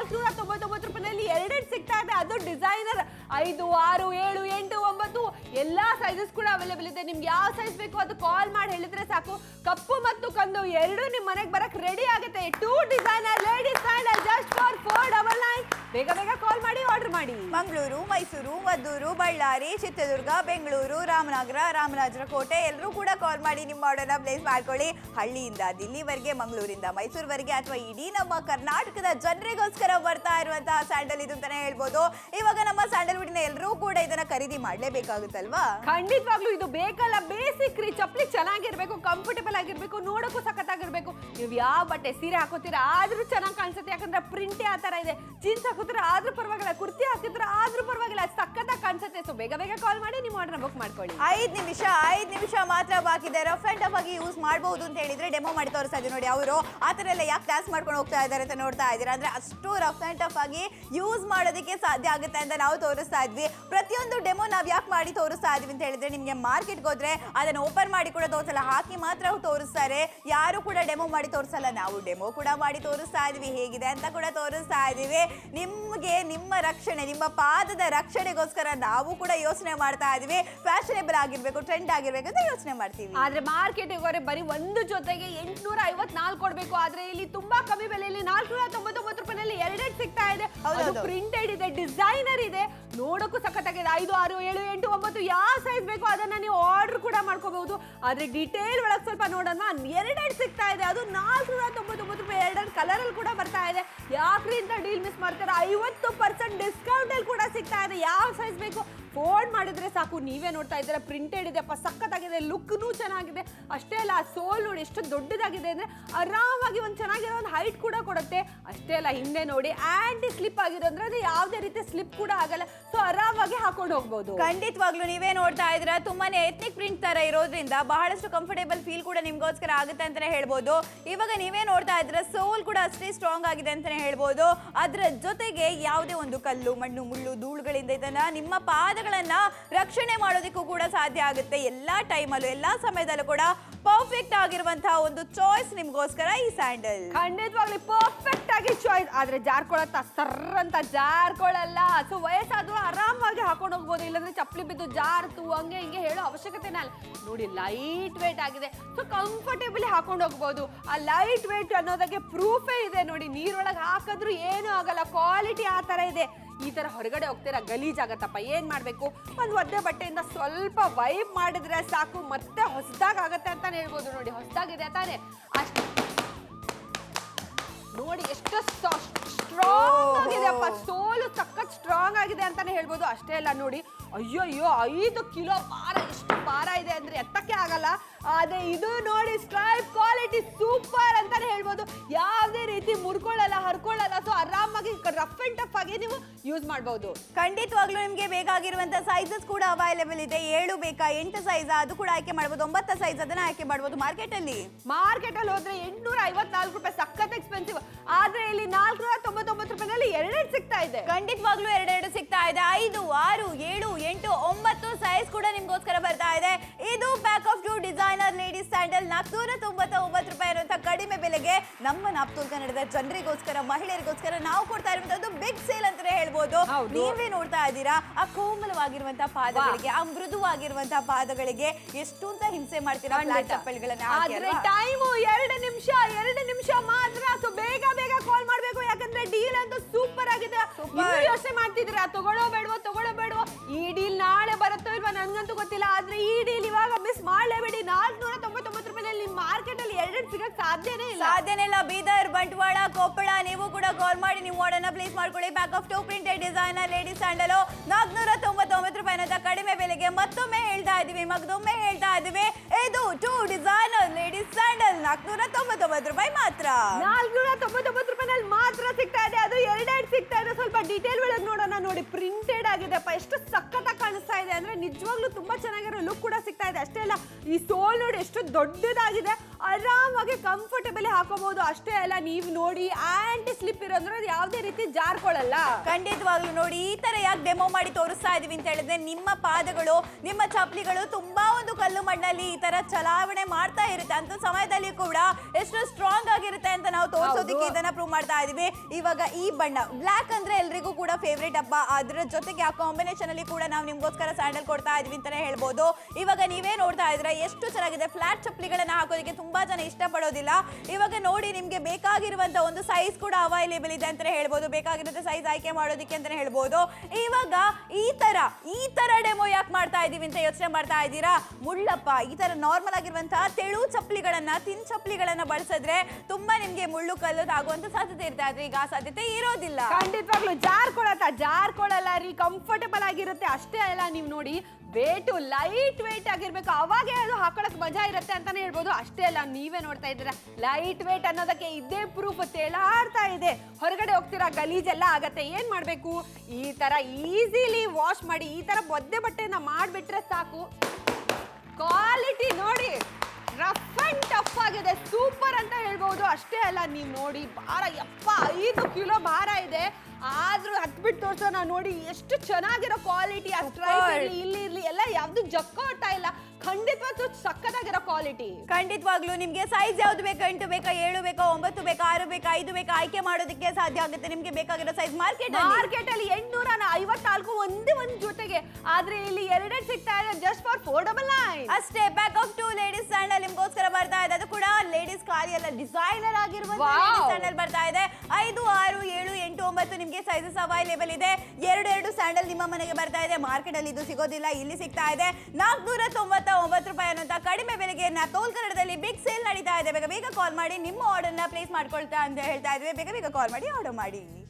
499 ರೂಪಾಯಿನಲ್ಲಿ 2 ಸಿಗ್ತಾ ಇದೆ. ಅದು ಡಿಸೈನರ್ 5, 6, 7, 8, 9 ಎಲ್ಲಾ ಸೈಜಸ್ ಕೂಡ ಅವೈಲೇಬಲ್ ಇದೆ. ನಿಮ್ಗೆ ಯಾವ ಸೈಜ್ ಬೇಕು ಅದು ಕಾಲ್ ಮಾಡಿ ಹೇಳಿದ್ರೆ ಸಾಕು. ಕಪ್ಪು ಮತ್ತು ಕಂದು ಎರಡು ನಿಮ್ ಮನೆಗೆ ಬರಕ್ ರೆಡಿ ಆಗುತ್ತೆ. 2 designer ladies sandal just for 499. ಬೇಗ ಬೇಗ ಕಾಲ್ ಮಾಡಿ ಆರ್ಡರ್ ಮಾಡಿ. ಮಂಗಳೂರು, ಮೈಸೂರು, ಮದ್ದೂರು, ಬಳ್ಳಾರಿ, ಚಿತ್ರದುರ್ಗ, ಬೆಂಗಳೂರು, ರಾಮನಗರ, ರಾಮರಾಜರಕೋಟೆ ಎಲ್ಲರೂ ಕೂಡ ಕಾಲ್ ಮಾಡಿ ನಿಮ್ಮ ಆರ್ಡರ್ನ ಪ್ಲೇಸ್ ಮಾಡ್ಕೊಳ್ಳಿ. ಹಳ್ಳಿಯಿಂದ ದಿಲ್ಲಿವರೆಗೆ, ಮಂಗಳೂರಿಂದ ಮೈಸೂರುವರೆಗೆ ಅಥವಾ ಇಡೀ ನಮ್ಮ ಕರ್ನಾಟಕದ ಜನರಿಗೋಸ್ಕರ ಬರ್ತಾ ಇರುವಂತಹ ಸ್ಯಾಂಡಲ್ ಇದು ಅಂತಾನೆ ಹೇಳ್ಬೋದು. ಇವಾಗ ನಮ್ಮ ಸ್ಯಾಂಡಲ್ವುಡ್ನ ಎಲ್ಲರೂ ಕೂಡ ಇದನ್ನ ಖರೀದಿ ಮಾಡ್ಲೇಬೇಕಾಗುತ್ತಲ್ವಾ? ಖಂಡಿತವಾಗ್ಲೂ ಇದು ಬೇಕಲ್ಲ, ಬೇಸಿಕ್ ರೀ. ಚಪ್ಪಲಿ ಚೆನ್ನಾಗಿರ್ಬೇಕು, ಕಂಫರ್ಟೇಬಲ್ ಆಗಿರ್ಬೇಕು, ನೋಡಕ್ಕೂ ಸಖತ್ತಾಗಿರ್ಬೇಕು. ನೀವು ಯಾವ ಬಟ್ಟೆ ಸೀರೆ ಹಾಕೋತೀರಾ ಆದ್ರೂ ಚೆನ್ನಾಗಿ ಕಾಣಿಸುತ್ತೆ, ಯಾಕಂದ್ರೆ ಪ್ರಿಂಟೇ ಆ ತರ ಇದೆ. ಜೀನ್ಸ್ ಹಾಕೋತೀರಾ ಆದ್ರೂ ಪರವಾಗಿಲ್ಲ, ಕುರ್ತಿ ಹಾಕಿದ್ರೆ ಆದ್ರೂ ಪರವಾಗಿಲ್ಲ, ಸಖತ್ತಾಗಿ ಕಾಣಿಸುತ್ತೆ. ಸೊ ಬೇಗ ಬೇಗ ಕಾಲ್ ಮಾಡಿ ನಿಮ್ಮ ಆರ್ಡರ್ ಬುಕ್ ಮಾಡ್ಕೊಳ್ಳಿ. 5 ನಿಮಿಷ ಮಾತ್ರ ಬಾಕಿ ಇದೆ. ರಫ್ ಅಂಡ್ ಟಫ್ ಆಗಿ ಯೂಸ್ ಮಾಡಬಹುದು ಅಂತ ಹೇಳಿದ್ರೆ ಡೆಮೋ ಮಾಡಿ ತೋರಿಸ್ತಾ ಇದ್ದೀವಿ ನೋಡಿ. ಅವರು ಆ ತರ ಎಲ್ಲ ಯಾಕೆ ಡ್ಯಾನ್ಸ್ ಮಾಡ್ಕೊಂಡು ಹೋಗ್ತಾ ಇದ್ದಾರೆ ಅಂತ ನೋಡ್ತಾ ಇದ್ದೀರಾ. ಅಂದ್ರೆ ಅಷ್ಟು ರಫ್ ಅಂಡ್ ಟಫ್ ಆಗಿ ಯೂಸ್ ಮಾಡೋದಕ್ಕೆ ಸಾಧ್ಯ ಆಗುತ್ತೆ ಅಂತ ನಾವು ತೋರಿಸ್ತಾ ಇದ್ವಿ. ಪ್ರತಿಯೊಂದು ಡೆಮೋ ನಾವ್ ಯಾಕೆ ಮಾಡಿ ತೋರಿಸ್ತಾ ಇದೀವಿ ಅಂತ ಹೇಳಿದ್ರೆ, ನಿಮ್ಗೆ ಮಾರ್ಕೆಟ್ಗೆ ಹೋದ್ರೆ ಅದನ್ನ ಓಪನ್ ಮಾಡಿ ಕೂಡ ತೋರಿಸಲ್ಲ, ಹಾಕಿ ಮಾತ್ರ ತೋರಿಸ್ತಾರೆ. ಯಾರು ಕೂಡ ಡೆಮೋ ಮಾಡಿ ತೋರಿಸಲ್ಲ. ನಾವು ಡೆಮೋ ಕೂಡ ಮಾಡಿ ತೋರಿಸ್ತಾ ಇದೀವಿ, ಹೇಗಿದೆ ಅಂತ ಕೂಡ ತೋರಿಸ್ತಾ ಇದೀವಿ. ನಿಮ್ಗೆ ನಿಮ್ಮ ರಕ್ಷಣೆ, ನಿಮ್ಮ ಪಾದದ ರಕ್ಷಣೆಗೋಸ್ಕರ ನಾವು ಕೂಡ ಯೋಚನೆ ಮಾಡ್ತಾ ಇದೀವಿ. ಫ್ಯಾಷನೇಬಲ್ ಆಗಿರ್ಬೇಕು, ಟ್ರೆಂಡ್ ಆಗಿರ್ಬೇಕು ಅಂತ ಯೋಚನೆ ಮಾಡ್ತೀವಿ. ಆದ್ರೆ ಮಾರ್ಕೆಟ್ಗೆ ಹೋದ್ರೆ ಬರೀ ಒಂದು ಜೊತೆಗೆ 854 ಕೊಡ್ಬೇಕು. ಆದ್ರೆ ಇಲ್ಲಿ ತುಂಬಾ ಕಮ್ಮಿ ಬೆಲೆಯಲ್ಲಿ 499 ರೂಪಾಯಿನಲ್ಲಿ 2 ಸಿಗ್ತಾ ಇದೆ. ಅದು ಪ್ರಿಂಟೆಡ್ ಇದೆ, ಡಿಸೈನರ್ ಇದೆ, ನೋಡಕ್ಕೂ ಸಖತ್ತಾಗಿದೆ. 5, 6, 7, 8, 9 ಯಾವ ಸೈಜ್ ಬೇಕು ಅದನ್ನ ನೀವು ಆರ್ಡರ್ ಕೂಡ ಮಾಡ್ಕೋಬಹುದು. ಆದ್ರೆ ಡೀಟೇಲ್ ಒಳಗೆ ಸ್ವಲ್ಪ ನೋಡೋಣ. 2 ಸಿಗ್ತಾ ಇದೆ, ಅದು 499 ರೂಪಾಯಿ. 2 ಕಲರ್ ಅಲ್ಲಿ ಕೂಡ ಬರ್ತಾ ಇದೆ. ಯಾಕ್ರಿ ಅಂತ ಡೀಲ್ ಮಿಸ್ ಮಾಡ್ತಾರೆ. 50% ಡಿಸ್ಕೌಂಟ್ ಅಲ್ಲಿ ಕೂಡ ಸಿಗ್ತಾ ಇದೆ. ಯಾವ ಸೈಜ್ ಬೇಕು ಫೋನ್ ಮಾಡಿದ್ರೆ ಸಾಕು. ನೀವೇ ನೋಡ್ತಾ ಇದ್ದೀರಾ, ಪ್ರಿಂಟೆಡ್ ಇದೆ, ಸಖತ್ತಾಗಿದೆ, ಲುಕ್ನು ಚೆನ್ನಾಗಿದೆ. ಅಷ್ಟೇ ಅಲ್ಲ, ಆ ಸೋಲ್ ನೋಡಿ ಎಷ್ಟು ದೊಡ್ಡದಾಗಿದೆ ಅಂದ್ರೆ ಆರಾಮಾಗಿ ಒಂದು ಚೆನ್ನಾಗಿರೋ ಒಂದು ಹೈಟ್ ಕೂಡ ಕೊಡುತ್ತೆ. ಅಷ್ಟೇ ಅಲ್ಲ, ಹಿಂದೆ ನೋಡಿ ಆಂಟಿ ಸ್ಲಿಪ್ ಆಗಿರೋದ್ರೆ ಅದು ಯಾವುದೇ ರೀತಿ ಸ್ಲಿಪ್ ಕೂಡ ಆಗಲ್ಲ. ಸೊ ಆರಾಮಾಗಿ ಹಾಕೊಂಡು ಹೋಗ್ಬೋದು. ಖಂಡಿತವಾಗ್ಲೂ ನೀವೇ ನೋಡ್ತಾ ಇದ್ರ ತುಂಬಾನೇ ಎಥ್ನಿಕ್ ಪ್ರಿಂಟ್ ತರ ಇರೋದ್ರಿಂದ ಬಹಳಷ್ಟು ಕಂಫರ್ಟೇಬಲ್ ಫೀಲ್ ಕೂಡ ನಿಮ್ಗೋಸ್ಕರ ಆಗುತ್ತೆ ಅಂತಾನೆ ಹೇಳ್ಬೋದು. ಇವಾಗ ನೀವೇ ನೋಡ್ತಾ ಇದ್ರ ಸೋಲ್ ಕೂಡ ಅಷ್ಟೇ ಸ್ಟ್ರಾಂಗ್ ಆಗಿದೆ ಅಂತಾನೆ ಹೇಳ್ಬೋದು. ಅದ್ರ ಜೊತೆಗೆ ಯಾವುದೇ ಒಂದು ಕಲ್ಲು ಮಣ್ಣು ಮುಳ್ಳು ಧೂಳುಗಳಿಂದ ಇದನ್ನ ನಿಮ್ಮ ಪಾದಗಳನ್ನ ರಕ್ಷಣೆ ಮಾಡೋದಕ್ಕೂ ಕೂಡ ಸಾಧ್ಯ ಆಗುತ್ತೆ. ಎಲ್ಲಾ ಟೈಮಲ್ಲೂ ಎಲ್ಲಾ ಸಮಯದಲ್ಲೂ ಕೂಡ ಪರ್ಫೆಕ್ಟ್ ಆಗಿರುವಂತಹ ಒಂದು ಚಾಯ್ಸ್ ನಿಮ್ಗೋಸ್ಕರ ಈ ಸ್ಯಾಂಡಲ್. ಖಂಡಿತವಾಗ್ಲಿ ಪರ್ಫೆಕ್ಟ್ ಆಗಿ ಚಾಯ್ಸ್. ಆದ್ರೆ ಜಾರ್ಕೊಳತ್ತ ಸರ್ರ ಅಂತ ಜಾರ್ಕೊಳಲ್ಲ. ಸೊ ವಯಸ್ಸಾದ್ರೂ ಆರಾಮಾಗಿ ಹಾಕೊಂಡು ಹೋಗ್ಬೋದು. ಇಲ್ಲಾಂದ್ರೆ ಚಪ್ಪಲಿ ಬಿದ್ದು ಜಾರ್ತು ಹಂಗೆ ಹಿಂಗೆ ಹೇಳೋ ಅವಶ್ಯಕತೆನೇ ಅಲ್ಲ. ನೋಡಿ ಲೈಟ್ ವೇಟ್ ಆಗಿದೆ. ಸೊ ಕಂಫರ್ಟೇಬಲಿ ಹಾಕೊಂಡು ಹೋಗ್ಬೋದು. ಆ ಲೈಟ್ ವೇಟ್ ಅನ್ನೋದಕ್ಕೆ ಪ್ರೂಫೇ ಇದೆ ನೋಡಿ. ನೀರೊಳಗೆ ಹಾಕಿದ್ರು ಏನೂ ಆಗಲ್ಲ. ಕ್ವಾಲಿಟಿ ಆ ತರ ಇದೆ. ಈ ತರ ಹೊರಗಡೆ ಹೋಗ್ತೀರಾ ಗಲೀಜಾಗತ್ತಪ್ಪ, ಏನ್ ಮಾಡ್ಬೇಕು, ಒಂದು ಒದ್ದೆ ಬಟ್ಟೆಯಿಂದ ಸ್ವಲ್ಪ ವೈಪ್ ಮಾಡಿದ್ರೆ ಸಾಕು, ಮತ್ತೆ ಹೊಸದಾಗತ್ತೆ ಅಂತಾನೆ ಹೇಳ್ಬೋದು. ನೋಡಿ ಹೊಸದಾಗಿದೆ ತಾನೆ, ಅಷ್ಟು ನೋಡಿ ಎಷ್ಟು ಸ್ಟ್ರಾಂಗ್ ಆಗಿದೆಯಪ್ಪ. ಸೋಲು ಸಖತ್ ಸ್ಟ್ರಾಂಗ್ ಆಗಿದೆ ಅಂತಾನೆ ಹೇಳ್ಬೋದು. ಅಷ್ಟೇ ಅಲ್ಲ ನೋಡಿ, ಅಯ್ಯೋ 5 ಕಿಲೋ ಭಾರ, ಎಷ್ಟು ಭಾರ ಇದೆ ಅಂದ್ರೆ ಎತ್ತಕ್ಕೆ ಆಗಲ್ಲ. ಆದ್ರೆ ಇದು ನೋಡಿ ಸ್ಟ್ರೈಪ್ ಕ್ವಾಲಿಟಿ ಸೂಪರ್ ಅಂತಾನೆ ಹೇಳ್ಬೋದು. ಯಾವುದೇ ರೀತಿ ಮುರ್ಕೊಳ್ಳಲ್ಲ, ಹರ್ಕೊಳ್ಳಲ್ಲ. ಸೊ ಆರಾಮಾಗಿ ರಫ್ ಅಂಡ್ ಟಫ್ ಆಗಿ ನೀವು ಯೂಸ್ ಮಾಡಬಹುದು. ಖಂಡಿತವಾಗ್ಲೂ ನಿಮ್ಗೆ ಬೇಕಾಗಿರುವಂತ ಸೈಜಸ್ ಕೂಡ ಅವೈಲೇಬಲ್ ಇದೆ. 7 ಬೇಕಾ 8 ಸೈಜ್ ಅದು ಕೂಡ ಆಯ್ಕೆ ಮಾಡಬಹುದು. 9 ಸೈಜ್ ಅದನ್ನ ಆಯ್ಕೆ ಮಾಡಬಹುದು. ಮಾರ್ಕೆಟ್ ಅಲ್ಲಿ ಹೋದ್ರೆ 854 ರೂಪಾಯಿ, ಸಖತ್ ಎಕ್ಸ್ಪೆನ್ಸಿವ್. ಆದ್ರೆ ಇಲ್ಲಿ 499 ರೂಪಾಯಿನಲ್ಲಿ 2 ಸಿಗ್ತಾ ಇದೆ. ಖಂಡಿತವಾಗ್ಲೂ 2 ಸಿಗ್ತಾ ಇದೆ. 5, 6, 7, 8, 9 ಸೈಜ್ ಕೂಡ ನಿಮ್ಗೋಸ್ಕರ ಬರ್ತಾ ಇದೆ. ಇದು pack of 2 designer ladies sandal 499 ರೂಪಾಯಿ ಇರುವಂತಹ ಕಡಿಮೆ ಬೆಲೆಗೆ ನಮ್ಮ ನಾಪ್ತೋಲ್ ಕನ್ನಡದ ಜನರಿಗೋಸ್ಕರ, ಮಹಿಳೆಯರಿಗೋಸ್ಕರ ನಾವು ಕೊಡ್ತಾ ಇರುವಂತದ್ದು ಬಿಗ್ ಸೇಲ್ ಅಂತಾನೆ ಹೇಳ್ಬೋದು. ನೀವೇ ನೋಡ್ತಾ ಇದ್ದೀರಾ ಆ ಕೋಮಲವಾಗಿರುವಂತಹ ಪಾದಗಳಿಗೆ, ಆ ಮೃದುವಾಗಿರುವಂತಹ ಪಾದಗಳಿಗೆ ಎಷ್ಟು ಅಂತ ಹಿಂಸೆ ಮಾಡ್ತೀರಾ ಫ್ಲಾಟ್ ಚಪ್ಪಲಿಗಳನ್ನ. ಆದ್ರೆ ಟೈಮು 2 ನಿಮಿಷ ಮಾತ್ರ. ಸೊ ಬೇಗ ಕಾಲ್ ಮಾಡ್ಬೇಕು, ಯಾಕಂದ್ರೆ ಡೀಲ್ ಅಂತೂ ಸೂಪರ್ ಆಗಿದೆ. ಯೋಚನೆ ಮಾಡ್ತಿದ್ದೀರಾ ತಗೊಳ್ಳೋ ಬೇಡವೋ, ಈ ಡೀಲ್ ನಾಳೆ ಬರುತ್ತೋ ಇಲ್ವಾ ನನ್ಗಂತೂ ಗೊತ್ತಿಲ್ಲ. ಆದ್ರೆ ಈ ಡೀಲ್ ಇವಾಗ ಮಿಸ್ ಮಾಡಲೇಬೇಡಿ. 499 ರೂಪಾಯಿನಲ್ಲಿ ನಿಮ್ಮ ಮಾರ್ಕೆಟ್ ಅಲ್ಲಿ 2 ಸಿಗಕ್ಕೆ ಸಾಧ್ಯನೇ ಇಲ್ಲ. ಬೀದರ್, ಬಂಟ್ವಾಳ, ಕೊಪ್ಪಳ ನೀವು ಕೂಡ ಕಾಲ್ ಮಾಡಿ ನೀವು ಆರ್ಡರ್ನ ಪ್ಲೇಸ್ ಮಾಡ್ಕೊಳ್ಳಿ. Pack of 2 printed designer ladies sandal 499 ರೂಪಾಯಿ ಅಂತ ಕಡಿಮೆ ಬೆಲೆಗೆ ಮತ್ತೊಮ್ಮೆ ಹೇಳ್ತಾ ಇದೀವಿ, ಇದು 2 ಡಿಸೈನರ್ ಲೇಡೀಸ್ ಸ್ಯಾಂಡಲ್ 499 ರೂಪಾಯಿ ಮಾತ್ರ. 499 ರೂಪಾಯಿನಲ್ಲಿ ಮಾತ್ರ ಸಿಗ್ತಾ ಇದೆ. ಅದು 2 ಸಿಗ್ತಾ ಇದೆ. ಸ್ವಲ್ಪ ಡೀಟೇಲ್ ಒಳಗೆ ನೋಡೋಣ. ನೋಡಿ ಪ್ರಿಂಟೆಡ್ ಆಗಿದೆಪ್ಪ, ಎಷ್ಟು ಸಖತ್ತಾಗಿ ಕಾಣಿಸ್ತಾ ಇದೆ ಅಂದ್ರೆ ನಿಜವಾಗ್ಲೂ ತುಂಬಾ ಚೆನ್ನಾಗಿರೋ ಲುಕ್ ಕೂಡ ಸಿಗ್ತಾ ಇದೆ. ಅಷ್ಟೇ ಅಲ್ಲ, ಈ ಸೋಲ್ ನೋಡಿ ಎಷ್ಟು ದೊಡ್ಡದಾಗಿದೆ. ಆರಾಮಾಗಿ ಕಂಫರ್ಟೇಬಲಿ ಹಾಕೋಬಹುದು. ಅಷ್ಟೇ ಅಲ್ಲ, ನೀವು ನೋಡಿ ಆಂಟಿ ಸ್ಲಿಪ್ ಇರೋದ್ರೆ ಯಾವುದೇ ರೀತಿ ಜಾರ್ಕೊಳ್ಳಲ್ಲ. ಖಂಡಿತವಾಗ್ಲೂ ನೋಡಿ, ಈ ತರ ಯಾಕೆ ಡೆಮೋ ಮಾಡಿ ತೋರಿಸ್ತಾ ಇದೀವಿ ಅಂತ ಹೇಳಿದ್ರೆ, ನಿಮ್ಮ ಪಾದಗಳು, ನಿಮ್ಮ ಚಪ್ಪಲಿಗಳು ತುಂಬಾ ಒಂದು ಕಲ್ಲು ಮಣ್ಣಲ್ಲಿ ಈ ತರ ಚಲಾವಣೆ ಮಾಡ್ತಾ ಇರುತ್ತೆ ಅಂತ ಸಮಯದಲ್ಲಿ ಕೂಡ ಎಷ್ಟು ಸ್ಟ್ರಾಂಗ್ ಆಗಿರುತ್ತೆ ಅಂತ ನಾವು ತೋರಿಸೋದಕ್ಕೆ ಇದನ್ನ ಪ್ರೂವ್ ಮಾಡ್ತಾ ಇದೀವಿ. ಇವಾಗ ಈ ಬಣ್ಣ ಬ್ಲಾಕ್ ಅಂದ್ರೆ ಎಲ್ರಿಗೂ ಕೂಡ ಫೇವ್ರೇಟ್ ಅಪ್ಪ. ಅದ್ರ ಜೊತೆಗೆ ಆ ಕಾಂಬಿನೇಷನ್ ಅಲ್ಲಿ ಕೂಡ ನಾವು ನಿಮ್ಗೋಸ್ಕರ ಸ್ಯಾಂಡಲ್ ಕೊಡ್ತಾ ಇದೀವಿ ಅಂತಾನೆ ಹೇಳ್ಬೋದು. ಇವಾಗ ನೀವೇ ನೋಡ್ತಾ ಇದ್ರೆ ಎಷ್ಟು ಚೆನ್ನಾಗಿದೆ. ಫ್ಲಾಟ್ ಚಪ್ಪಲಿಗಳನ್ನ ಹಾಕೋದಕ್ಕೆ ತುಂಬಾ ಜನ ಇಷ್ಟಪಡೋದಿಲ್ಲ. ಇವಾಗ ನೋಡಿ, ನಿಮ್ಗೆ ಬೇಕಾಗಿರುವಂತ ಒಂದು ಸೈಜ್ ಕೂಡ ಅವೈಲೇಬಲ್ ಇದೆ ಅಂತಾನೆ ಹೇಳ್ಬೋದು. ಬೇಕಾಗಿರುತ್ತೆ ಸೈಜ್ ಆಯ್ಕೆ ಮಾಡೋದಕ್ಕೆ ಅಂತಾನೆ ಹೇಳ್ಬೋದು. ಇವಾಗ ಈ ತರ ಡೆಮೋ ಯಾಕೆ ಮಾಡ್ತಾ ಇದೀವಿ ಅಂತ ಯೋಚನೆ ಮಾಡ್ತಾ ಇದ್ದೀರಾ? ಮುಳ್ಳಪ್ಪ, ಈ ತರ ನಾರ್ಮಲ್ ಆಗಿರುವಂತಹ ತೆಳು ಚಪ್ಪಲಿಗಳನ್ನ, ತಿನ್ ಚಪ್ಪಲಿಗಳನ್ನ ಬಳಸಿದ್ರೆ ತುಂಬಾ ನಿಮ್ಗೆ ಮುಳ್ಳು ಕಲ್ಲು ಆಗುವಂತ ಸಾಧ್ಯತೆ ಇರ್ತಾ ಇದ್ರೆ ಈಗ ಆ ಸಾಧ್ಯತೆ ಇರೋದಿಲ್ಲ. ಖಂಡಿತವಾಗ್ಲೂ ಜಾರ್ಕೊಳ್ಳಲ್ಲ ರೀ, ಕಂಫರ್ಟೇಬಲ್ ಆಗಿರುತ್ತೆ. ಅಷ್ಟೇ ಅಲ್ಲ, ನೀವು ನೋಡಿ ವೇಟು ಲೈಟ್ ವೇಟ್ ಆಗಿರ್ಬೇಕು, ಅವಾಗೇ ಅದು ಹಾಕೊಳಕ್ ಮಜಾ ಇರುತ್ತೆ ಅಂತಾನೆ ಹೇಳ್ಬೋದು. ಅಷ್ಟೇ ಅಲ್ಲ, ನೀವೇ ನೋಡ್ತಾ ಇದ್ದೀರಾ ಲೈಟ್ ವೇಟ್ ಅನ್ನೋದಕ್ಕೆ ಇದೇ ಪ್ರೂಫ್. ತೇಲಾಡ್ತಾ ಇದೆ, ಹೊರಗಡೆ ಹೋಗ್ತೀರಾ ಗಲೀಜೆಲ್ಲ ಆಗತ್ತೆ. ಏನ್ ಮಾಡ್ಬೇಕು, ಈ ತರ ಈಸಿಲಿ ವಾಶ್ ಮಾಡಿ, ಈ ತರ ಒದ್ದೆ ಬಟ್ಟೆನ ಮಾಡ್ಬಿಟ್ರೆ ಸಾಕು. ಕ್ವಾಲಿಟಿ ನೋಡಿ, ರಫ್ ಅಂಡ್ ಟಫ್ ಆಗಿದೆ, ಸೂಪರ್ ಅಂತ ಹೇಳ್ಬಹುದು. ಅಷ್ಟೇ ಅಲ್ಲ, ನೀವು ನೋಡಿ ಭಾರ 5 ಕಿಲೋ ಭಾರ ಇದೆ. ಆದ್ರೂ ಹತ್ಬಿಟ್ಟು ತೋರ್ಸೋಣ ನೋಡಿ, ಎಷ್ಟು ಚೆನ್ನಾಗಿರೋ ಕ್ವಾಲಿಟಿ. ಇಲ್ಲಿ ಇರ್ಲಿ ಎಲ್ಲ ಯಾವ್ದು ಜಕ್ಕೋಟ ಇಲ್ಲ. ಖಂಡಿತವಾಗ್ಲೂ ಸಕ್ಕತ್ತಾಗಿರೋ ಕ್ವಾಲಿಟಿ. ಖಂಡಿತವಾಗ್ಲೂ ನಿಮ್ಗೆ ಸೈಜ್ ಯಾವ್ದು ಬೇಕಾ, 8 ಬೇಕಾ, 7 ಬೇಕಾ, 9 ಬೇಕಾ, 6 ಬೇಕಾ, 5 ಬೇಕಾ ಆಯ್ಕೆ ಮಾಡೋದಕ್ಕೆ ಸಾಧ್ಯ ಆಗುತ್ತೆ. ನಿಮ್ಗೆ ಬೇಕಾಗಿರೋ ಸೈಜ್ ಮಾರ್ಕೆಟ್ ಅಲ್ಲಿ 854 ಒಂದೇ ಜೊತೆಗೆ. ಆದ್ರೆ ಇಲ್ಲಿ 2 ಸಿಗ್ತಾ ಇದೆ ಜಸ್ಟ್ ಫಾರ್ 499 ಅಷ್ಟೇ. ಪ್ಯಾಕ್ ಆಫ್ 2 ಲೇಡೀಸ್ ಸ್ಯಾಂಡಲ್ ನಿಮ್ಗೋಸ್ಕರ ಬರ್ತಾ ಇದೆ. ಅದು ಕೂಡ ಲೇಡೀಸ್ ಖಾಲಿ ಅಲ್ಲ, ಡಿಸೈನರ್ ಆಗಿರುವಂತ ಸ್ಯಾಂಡಲ್ ಬರ್ತಾ ಇದೆ. 5, 6, 7, 8, 9 ನಿಮ್ಗೆ ಸೈಜಸ್ ಅವೈಲೇಬಲ್ ಇದೆ. 2 ಸ್ಯಾಂಡಲ್ ನಿಮ್ಮ ಮನೆಗೆ ಬರ್ತಾ ಇದೆ. ಮಾರ್ಕೆಟ್ ಅಲ್ಲಿ ಇದು ಸಿಗೋದಿಲ್ಲ, ಇಲ್ಲಿ ಸಿಗ್ತಾ ಇದೆ 499 ರೂಪಾಯಿ ಅನ್ನೋಂತ ಕಡಿಮೆ ಬೆಲೆಗೆ ನಾಪ್ತೋಲ್ ಕನ್ನಡದಲ್ಲಿ ಬಿಗ್ ಸೇಲ್ ನಡೀತಾ ಇದೆ. ಬೇಗ ಕಾಲ್ ಮಾಡಿ ನಿಮ್ಮ ಆರ್ಡರ್ನ ಪ್ಲೇಸ್ ಮಾಡ್ಕೊಳ್ತಾ ಅಂತ ಹೇಳ್ತಾ ಇದ್ವಿ. ಬೇಗ ಕಾಲ್ ಮಾಡಿ ಆರ್ಡರ್ ಮಾಡಿ.